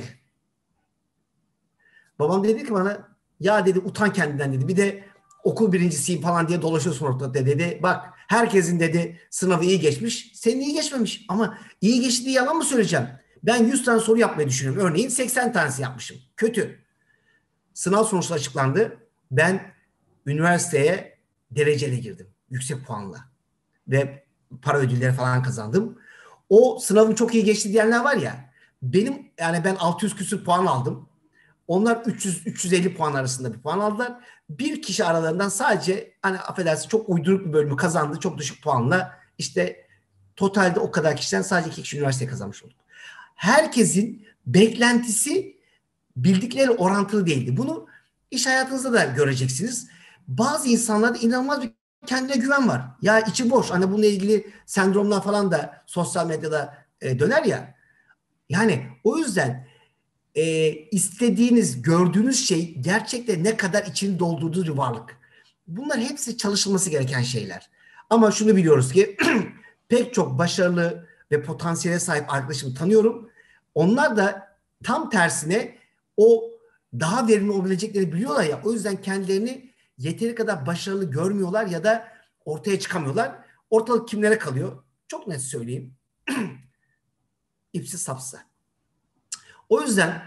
Babam dedi ki bana ya dedi utan kendinden dedi. Bir de okul birincisiyim falan diye dolaşıyorsun ortada dedi. Bak herkesin dedi sınavı iyi geçmiş. Senin iyi geçmemiş. Ama iyi geçti diye yalan mı söyleyeceğim? Ben 100 tane soru yapmayı düşünüyorum. Örneğin 80 tanesi yapmışım. Kötü. Sınav sonuçları açıklandı. Ben üniversiteye dereceyle girdim. Yüksek puanla. Ve para ödülleri falan kazandım. O sınavım çok iyi geçti diyenler var ya. Benim yani ben 600 küsur puan aldım. Onlar 300-350 puan arasında bir puan aldılar. Bir kişi aralarından sadece hani affedersin çok uyduruk bir bölümü kazandı. Çok düşük puanla işte totalde o kadar kişiden sadece 2 kişi üniversite kazanmış olduk. Herkesin beklentisi bildikleri orantılı değildi. Bunu iş hayatınızda da göreceksiniz. Bazı insanlarda inanılmaz bir kendine güven var. Ya içi boş. Hani bununla ilgili sendromlar falan da sosyal medyada döner ya. Yani o yüzden istediğiniz, gördüğünüz şey gerçekten ne kadar içini doldurduğu bir varlık. Bunlar hepsi çalışılması gereken şeyler. Ama şunu biliyoruz ki pek çok başarılı ve potansiyele sahip arkadaşımı tanıyorum. Onlar da tam tersine o daha verimli olabileceklerini biliyorlar ya. O yüzden kendilerini yeteri kadar başarılı görmüyorlar ya da ortaya çıkamıyorlar. Ortalık kimlere kalıyor? Çok net söyleyeyim. İpsiz sapsız. O yüzden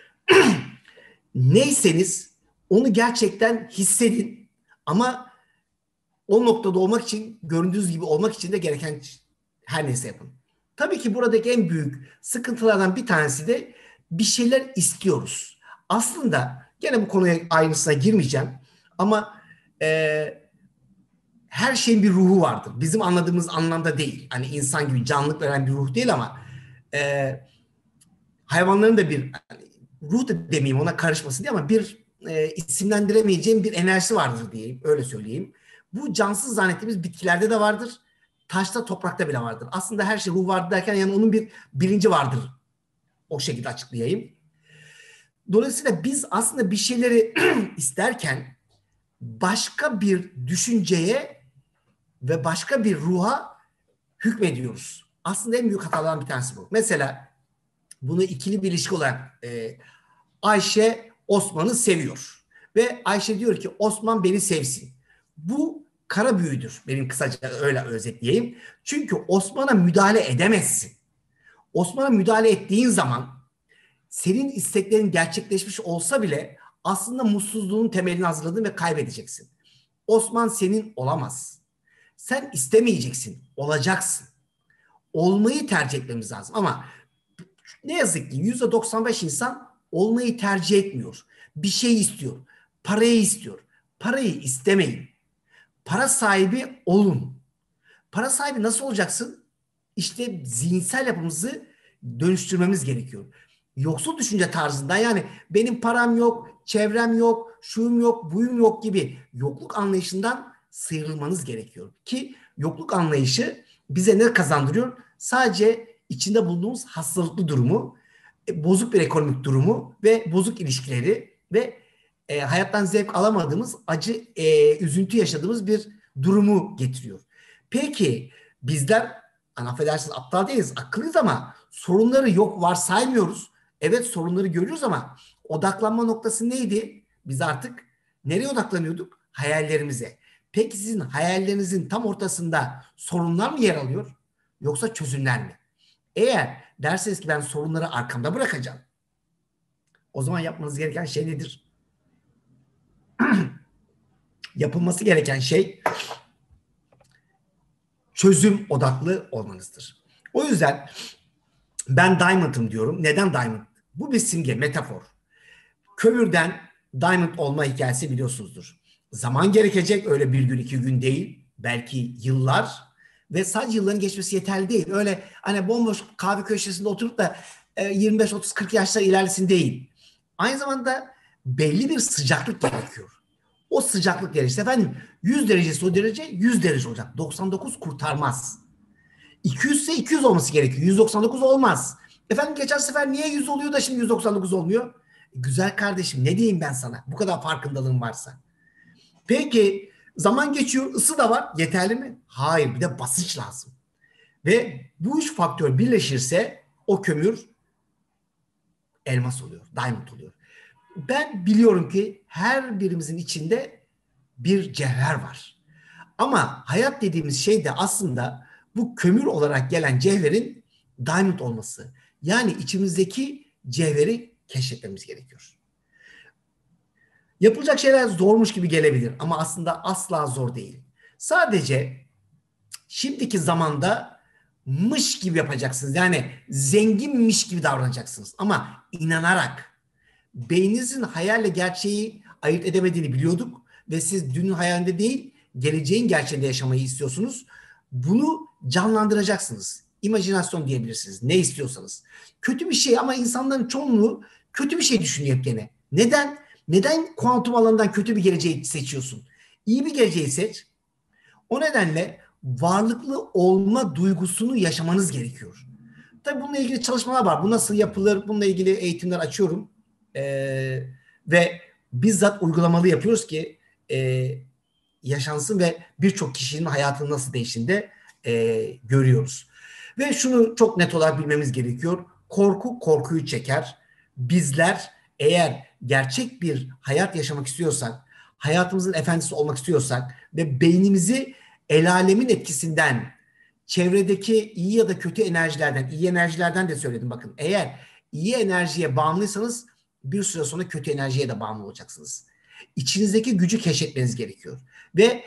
neyseniz onu gerçekten hissedin. Ama o noktada olmak için, göründüğünüz gibi olmak için de gereken her neyse yapın. Tabii ki buradaki en büyük sıkıntılardan bir tanesi de bir şeyler istiyoruz. Aslında gene bu konuya ayrıntısına girmeyeceğim ama her şeyin bir ruhu vardır. Bizim anladığımız anlamda değil. Hani insan gibi canlılık veren bir ruh değil ama e, hayvanların da bir hani, ruh da demeyeyim ona karışmasın diye ama bir isimlendiremeyeceğim bir enerjisi vardır diyeyim. Öyle söyleyeyim. Bu cansız zannettiğimiz bitkilerde de vardır. Taşta, toprakta bile vardır. Aslında her şey ruh vardır derken yani onun bir bilinci vardır. O şekilde açıklayayım. Dolayısıyla biz aslında bir şeyleri isterken başka bir düşünceye ve başka bir ruha hükmediyoruz. Aslında en büyük hatalardan bir tanesi bu. Mesela bunu ikili bir ilişki olarak Ayşe Osman'ı seviyor. Ve Ayşe diyor ki Osman beni sevsin. Bu kara büyüdür. Benim kısaca öyle özetleyeyim. Çünkü Osman'a müdahale edemezsin. Osman'a müdahale ettiğin zaman senin isteklerin gerçekleşmiş olsa bile aslında mutsuzluğun temelini hazırladın ve kaybedeceksin. Osman senin olamaz. Sen istemeyeceksin, olacaksın. Olmayı tercih etmemiz lazım. Ama ne yazık ki %95 insan olmayı tercih etmiyor. Bir şey istiyor. Parayı istiyor. Parayı istemeyin. Para sahibi olun. Para sahibi nasıl olacaksın? İşte zihinsel yapımızı dönüştürmemiz gerekiyor. Yoksul düşünce tarzında yani benim param yok, çevrem yok, şuyum yok, buyum yok gibi yokluk anlayışından sıyrılmanız gerekiyor. Ki yokluk anlayışı bize ne kazandırıyor? Sadece içinde bulunduğumuz hastalıklı durumu, bozuk bir ekonomik durumu ve bozuk ilişkileri ve hayattan zevk alamadığımız, acı, üzüntü yaşadığımız bir durumu getiriyor. Peki bizler hani affedersiniz aptal değiliz, akıllıyız ama sorunları yok var saymıyoruz. Evet sorunları görüyoruz ama odaklanma noktası neydi? Biz artık nereye odaklanıyorduk? Hayallerimize. Peki sizin hayallerinizin tam ortasında sorunlar mı yer alıyor? Yoksa çözümler mi? Eğer derseniz ki ben sorunları arkamda bırakacağım. O zaman yapmanız gereken şey nedir? Yapılması gereken şey çözüm odaklı olmanızdır. O yüzden ben Diamond'ım diyorum. Neden Diamond? Bu bir simge, metafor. Kömürden Diamond olma hikayesi biliyorsunuzdur. Zaman gerekecek, öyle bir gün, 2 gün değil. Belki yıllar ve sadece yılların geçmesi yeterli değil. Öyle hani bomboş kahve köşesinde oturup da 25, 30, 40 yaşlar ilerlesin değil. Aynı zamanda belli bir sıcaklık gerekiyor. O sıcaklık gelirse efendim 100 derecesi o derece 100 derece olacak. 99 kurtarmaz. 200 ise 200 olması gerekiyor. 199 olmaz. Efendim geçen sefer niye 100 oluyor da şimdi 199 olmuyor? Güzel kardeşim ne diyeyim ben sana? Bu kadar farkındalığın varsa. Peki zaman geçiyor, ısı da var. Yeterli mi? Hayır, bir de basınç lazım. Ve bu üç faktör birleşirse o kömür elmas oluyor, diamond oluyor. Ben biliyorum ki her birimizin içinde bir cevher var. Ama hayat dediğimiz şey de aslında bu kömür olarak gelen cevherin diamond olması. Yani içimizdeki cevheri keşfetmemiz gerekiyor. Yapılacak şeyler zormuş gibi gelebilir ama aslında asla zor değil. Sadece şimdiki zamanda mış gibi yapacaksınız. Yani zenginmiş gibi davranacaksınız. Ama inanarak, beyninizin hayalle gerçeği ayırt edemediğini biliyorduk ve siz dünün hayalinde değil, geleceğin gerçeğinde yaşamayı istiyorsunuz. Bunu canlandıracaksınız. İmajinasyon diyebilirsiniz. Ne istiyorsanız. Kötü bir şey ama insanların çoğunluğu kötü bir şey düşünüyor hep gene. Neden? Neden kuantum alanından kötü bir geleceği seçiyorsun? İyi bir geleceği seç. O nedenle varlıklı olma duygusunu yaşamanız gerekiyor. Tabii bununla ilgili çalışmalar var. Bu nasıl yapılır? Bununla ilgili eğitimler açıyorum. Ve bizzat uygulamalı yapıyoruz ki yaşansın ve birçok kişinin hayatını nasıl değiştiğini de görüyoruz. Ve şunu çok net olarak bilmemiz gerekiyor. Korku korkuyu çeker. Bizler eğer gerçek bir hayat yaşamak istiyorsak, hayatımızın efendisi olmak istiyorsak ve beynimizi el alemin etkisinden, çevredeki iyi ya da kötü enerjilerden, iyi enerjilerden de söyledim bakın. Eğer iyi enerjiye bağımlıysanız bir süre sonra kötü enerjiye de bağımlı olacaksınız. İçinizdeki gücü keşfetmeniz gerekiyor. Ve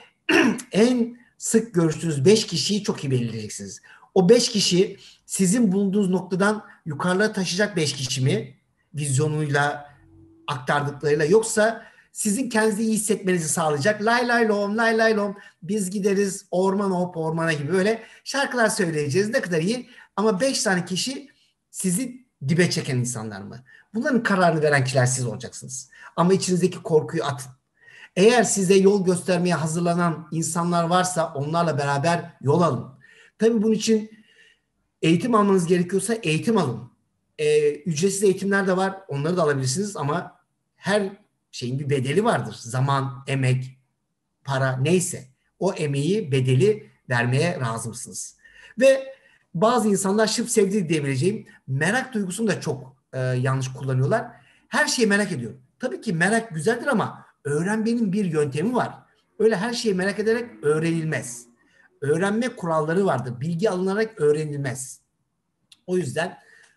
en sık görüştüğünüz 5 kişiyi çok iyi belirleyeceksiniz. O 5 kişi sizin bulunduğunuz noktadan yukarılara taşıyacak 5 kişi mi? Vizyonuyla, aktardıklarıyla, yoksa sizin kendinizi iyi hissetmenizi sağlayacak lay lay lom lay lay lom biz gideriz orman hop ormana gibi böyle şarkılar söyleyeceğiz, ne kadar iyi, ama 5 tane kişi sizi dibe çeken insanlar mı? Bunların kararını veren kişiler siz olacaksınız. Ama içinizdeki korkuyu atın. Eğer size yol göstermeye hazırlanan insanlar varsa onlarla beraber yol alın. Tabii bunun için eğitim almanız gerekiyorsa eğitim alın. Ücretsiz eğitimler de var. Onları da alabilirsiniz ama her şeyin bir bedeli vardır. Zaman, emek, para neyse. O emeği, bedeli vermeye razı mısınız? Ve bazı insanlar şıp sevdi diyebileceğim merak duygusunu da çok yanlış kullanıyorlar. Her şeyi merak ediyor. Tabii ki merak güzeldir ama öğrenmenin bir yöntemi var. Öyle her şeyi merak ederek öğrenilmez. Öğrenme kuralları vardır. Bilgi alınarak öğrenilmez. O yüzden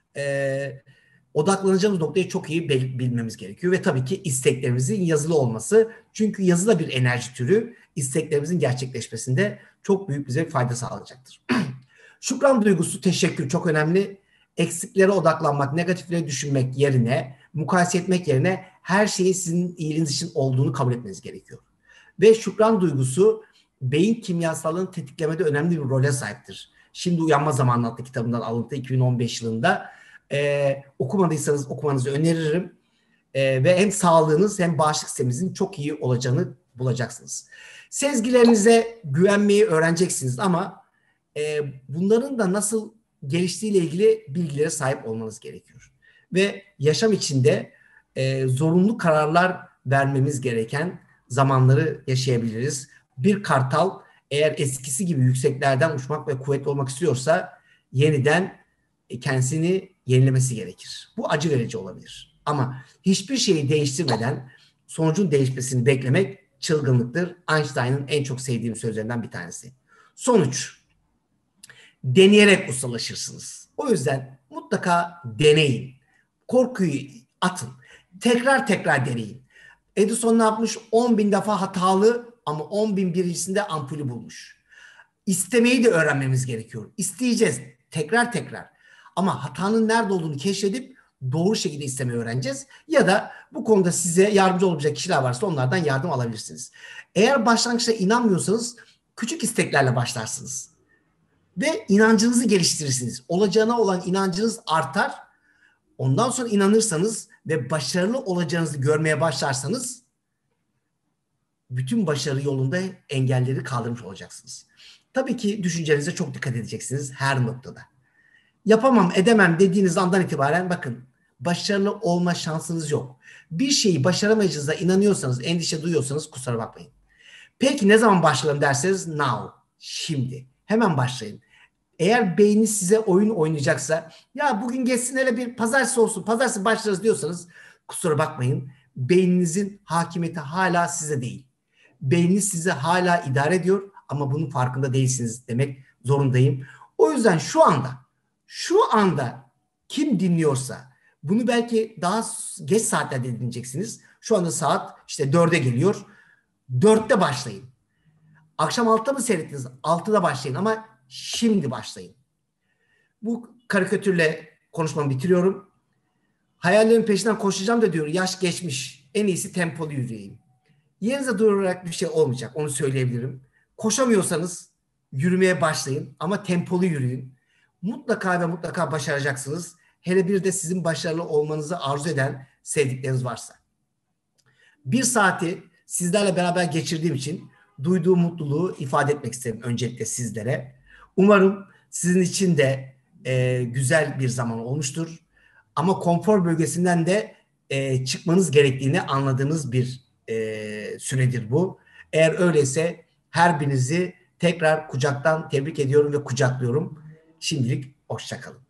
odaklanacağımız noktayı çok iyi bilmemiz gerekiyor. Ve tabii ki isteklerimizin yazılı olması. Çünkü yazı da bir enerji türü. İsteklerimizin gerçekleşmesinde çok büyük bize fayda sağlayacaktır. Şükran duygusu, teşekkür çok önemli. Eksiklere odaklanmak, negatifleri düşünmek yerine, mukayese etmek yerine her şeyi sizin iyiliğiniz için olduğunu kabul etmeniz gerekiyor. Ve şükran duygusu beyin kimyasalını tetiklemede önemli bir role sahiptir. Şimdi Uyanma Zamanı adlı kitabından alıntı 2015 yılında. Okumadıysanız okumanızı öneririm. Ve hem sağlığınız hem bağışıklık sisteminizin çok iyi olacağını bulacaksınız. Sezgilerinize güvenmeyi öğreneceksiniz ama bunların da nasıl geliştiğiyle ilgili bilgilere sahip olmanız gerekiyor. Ve yaşam içinde zorunlu kararlar vermemiz gereken zamanları yaşayabiliriz. Bir kartal eğer eskisi gibi yükseklerden uçmak ve kuvvetli olmak istiyorsa yeniden kendisini yenilemesi gerekir. Bu acı verici olabilir. Ama hiçbir şeyi değiştirmeden sonucun değişmesini beklemek çılgınlıktır. Einstein'ın en çok sevdiğim sözlerinden bir tanesi. Sonuç, deneyerek ustalaşırsınız. O yüzden mutlaka deneyin. Korkuyu atın. Tekrar tekrar deneyin. Edison ne yapmış? 10 bin defa hatalı ama 10 bin birincisinde ampulü bulmuş. İstemeyi de öğrenmemiz gerekiyor. İsteyeceğiz tekrar tekrar. Ama hatanın nerede olduğunu keşfedip doğru şekilde istemeyi öğreneceğiz. Ya da bu konuda size yardımcı olabilecek kişiler varsa onlardan yardım alabilirsiniz. Eğer başlangıçta inanmıyorsanız küçük isteklerle başlarsınız. Ve inancınızı geliştirirsiniz. Olacağına olan inancınız artar. Ondan sonra inanırsanız ve başarılı olacağınızı görmeye başlarsanız bütün başarı yolunda engelleri kaldırmış olacaksınız. Tabii ki düşüncenize çok dikkat edeceksiniz her noktada. Yapamam, edemem dediğiniz andan itibaren bakın başarılı olma şansınız yok. Bir şeyi başaramayacağınıza inanıyorsanız, endişe duyuyorsanız kusura bakmayın. Peki ne zaman başlayalım derseniz now, şimdi. Hemen başlayın. Eğer beyniniz size oyun oynayacaksa ya bugün geçsin hele bir pazartesi olsun, pazartesi başlarız diyorsanız kusura bakmayın. Beyninizin hakimiyeti hala size değil. Beyniniz sizi hala idare ediyor ama bunun farkında değilsiniz demek zorundayım. O yüzden şu anda kim dinliyorsa bunu belki daha geç saatlerde dinleyeceksiniz. Şu anda saat işte 4'e geliyor. 4'te başlayın. Akşam 6'da mı seyrettiniz? 6'da başlayın ama şimdi başlayın. Bu karikatürle konuşmamı bitiriyorum. Hayallerimin peşinden koşacağım da diyor, yaş geçmiş. En iyisi tempolu yürüyeyim. Yerinize durarak bir şey olmayacak, onu söyleyebilirim. Koşamıyorsanız yürümeye başlayın ama tempolu yürüyün. Mutlaka ve mutlaka başaracaksınız. Hele bir de sizin başarılı olmanızı arzu eden sevdikleriniz varsa. Bir saati sizlerle beraber geçirdiğim için duyduğum mutluluğu ifade etmek isterim öncelikle sizlere. Umarım sizin için de güzel bir zaman olmuştur. Ama konfor bölgesinden de çıkmanız gerektiğini anladığınız bir süredir bu. Eğer öyleyse her birinizi tekrar kucaktan tebrik ediyorum ve kucaklıyorum. Şimdilik hoşça kalın.